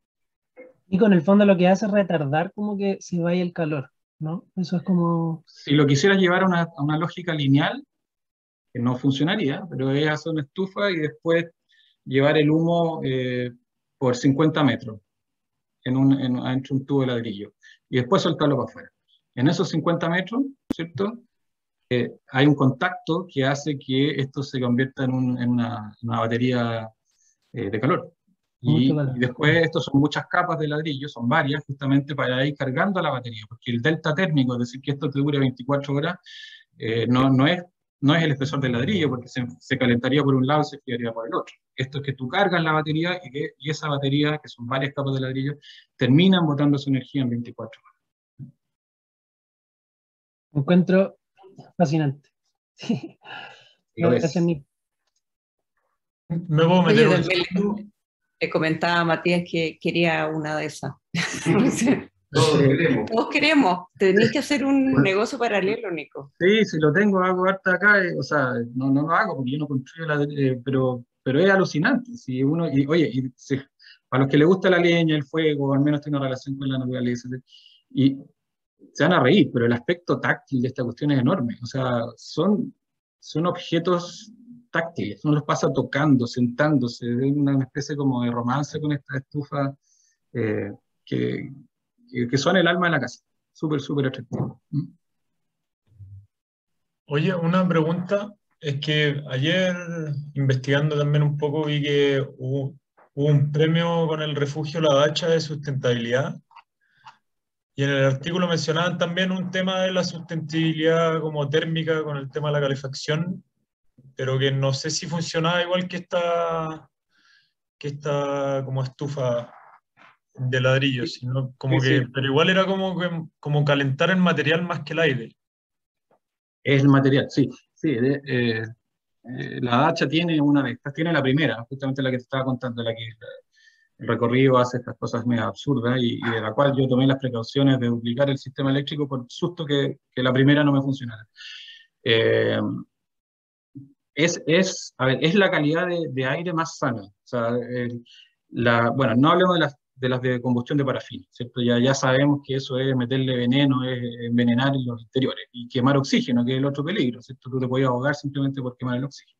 Y con el fondo lo que hace es retardar como que se vaya el calor, ¿no? Eso es como... Si lo quisieras llevar a una lógica lineal, que no funcionaría, pero es hacer una estufa y después llevar el humo por 50 metros adentro de un tubo de ladrillo y después soltarlo para afuera. En esos 50 metros, ¿cierto? Hay un contacto que hace que esto se convierta en una batería de calor. Mucho Y calor. después, estos son muchas capas de ladrillo, son varias, justamente para ir cargando la batería, porque el delta térmico, es decir, que esto te dure 24 horas, no es el espesor del ladrillo, porque se calentaría por un lado y se enfriaría por el otro. Esto es que tú cargas la batería y esa batería, que son varias capas de ladrillo, terminan botando su energía en 24 horas. Me encuentro fascinante. Sí. Y lo Gracias, es. Nico. ¿Me puedo meter Oye, un también segundo? le comentaba a Matías que quería una de esas. Todos lo queremos. Todos queremos. Tenéis que hacer un negocio paralelo, Nico. Sí, si lo tengo, hago harta acá, o sea, no lo hago porque yo no construyo pero es alucinante. Si uno, y, oye, para los que les gusta la leña, el fuego, al menos tiene una relación con la naturaleza, y se van a reír, pero el aspecto táctil de esta cuestión es enorme. O sea, son objetos táctiles, uno los pasa tocando, sentándose, de una especie como de romance con esta estufa eh, que, que son el alma de la casa. Súper, súper atractivo. Oye, una pregunta, es que ayer investigando también un poco vi que hubo un premio con el Refugio La Dacha de sustentabilidad y en el artículo mencionaban también un tema de la sustentabilidad como térmica con el tema de la calefacción, pero que no sé si funcionaba igual que esta como estufa de ladrillo, Sí, sino como sí, que, sí. pero igual era como calentar el material más que el aire. Es el material, sí, sí. La Dacha tiene una de estas, tiene la primera, justamente la que te estaba contando, la que el recorrido hace estas cosas medio absurdas y de la cual yo tomé las precauciones de duplicar el sistema eléctrico por susto que la primera no me funcionara. Eh, a ver, es la calidad de aire más sana. O sea, bueno, no hablemos de las de combustión de parafina, ¿cierto? Ya sabemos que eso es meterle veneno, es envenenar los interiores y quemar oxígeno, que es el otro peligro, ¿cierto? Tú te puedes ahogar simplemente por quemar el oxígeno.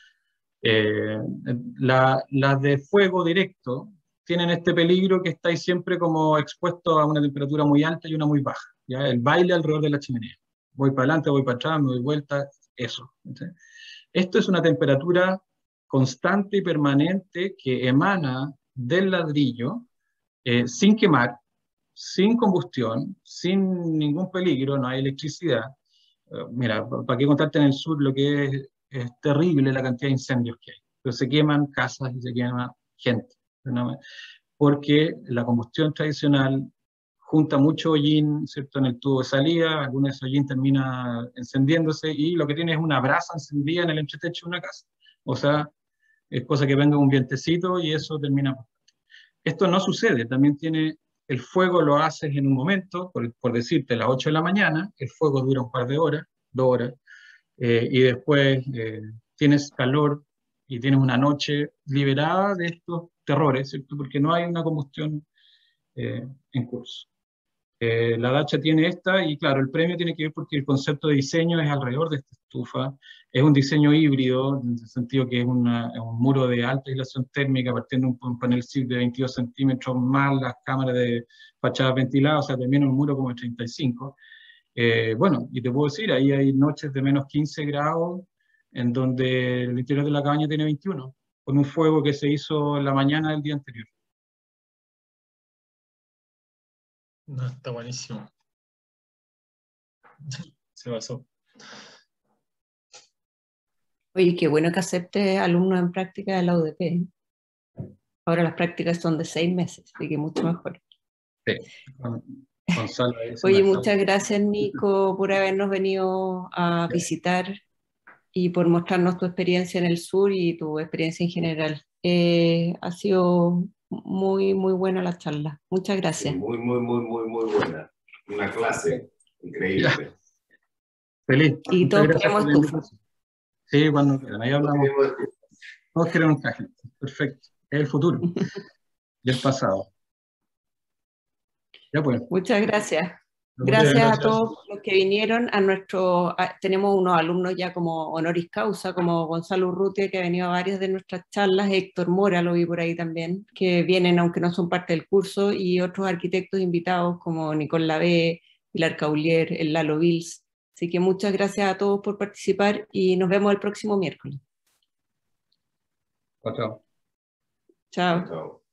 Las de fuego directo tienen este peligro que estáis siempre como expuestos a una temperatura muy alta y una muy baja, ¿ya? El baile alrededor de la chimenea. Voy para adelante, voy para atrás, me doy vuelta, eso. ¿Sí? Esto es una temperatura constante y permanente que emana del ladrillo sin quemar, sin combustión, sin ningún peligro, no hay electricidad. Mira, ¿para qué contarte en el sur lo que es terrible la cantidad de incendios que hay? Pero se queman casas y se quema gente, ¿no? Porque la combustión tradicional junta mucho hollín, ¿cierto?, en el tubo de salida, alguno de esos hollín termina encendiéndose y lo que tiene es una brasa encendida en el entretecho de una casa. O sea, es cosa que venga un vientecito y eso termina. Esto no sucede, también tiene, el fuego lo haces en un momento, por decirte, a las 8 de la mañana, el fuego dura un par de horas, 2 horas, y después tienes calor y tienes una noche liberada de estos terrores, ¿cierto? Porque no hay una combustión en curso. La Dacha tiene esta y claro, el premio tiene que ver porque el concepto de diseño es alrededor de esta estufa. Es un diseño híbrido, en el sentido que es un muro de alta aislación térmica partiendo de un panel SIP de 22 centímetros más las cámaras de fachadas ventiladas, o sea, también un muro como de 35. Bueno, y te puedo decir, ahí hay noches de menos 15 grados en donde el interior de la cabaña tiene 21, con un fuego que se hizo en la mañana del día anterior. No, está buenísimo. Se basó. Oye, qué bueno que acepte alumnos en práctica de la UDP. Ahora las prácticas son de 6 meses, así que mucho mejor. Sí, Gonzalo. Oye, muchas gracias, Nico, por habernos venido a visitar y por mostrarnos tu experiencia en el sur y tu experiencia en general. Ha sido muy, muy buena la charla. Muchas gracias. Sí, muy, muy, muy, muy, muy buena. Una clase increíble. Ya. Feliz. Y Muchas todos gracias queremos por la estufa. invitación. Sí, cuando quieran, ahí hablamos. Todos queremos traje. Perfecto. Es el futuro y el pasado. Ya pues. Muchas gracias. Muchas Gracias a gracias. todos los que vinieron. Tenemos unos alumnos ya como honoris causa, como Gonzalo Urrutia, que ha venido a varias de nuestras charlas, Héctor Mora, lo vi por ahí también, que vienen aunque no son parte del curso, y otros arquitectos invitados como Nicole Lavé, Pilar Caulier, el Lalo Vils. Así que muchas gracias a todos por participar y nos vemos el próximo miércoles. Chao. Chao. Chao.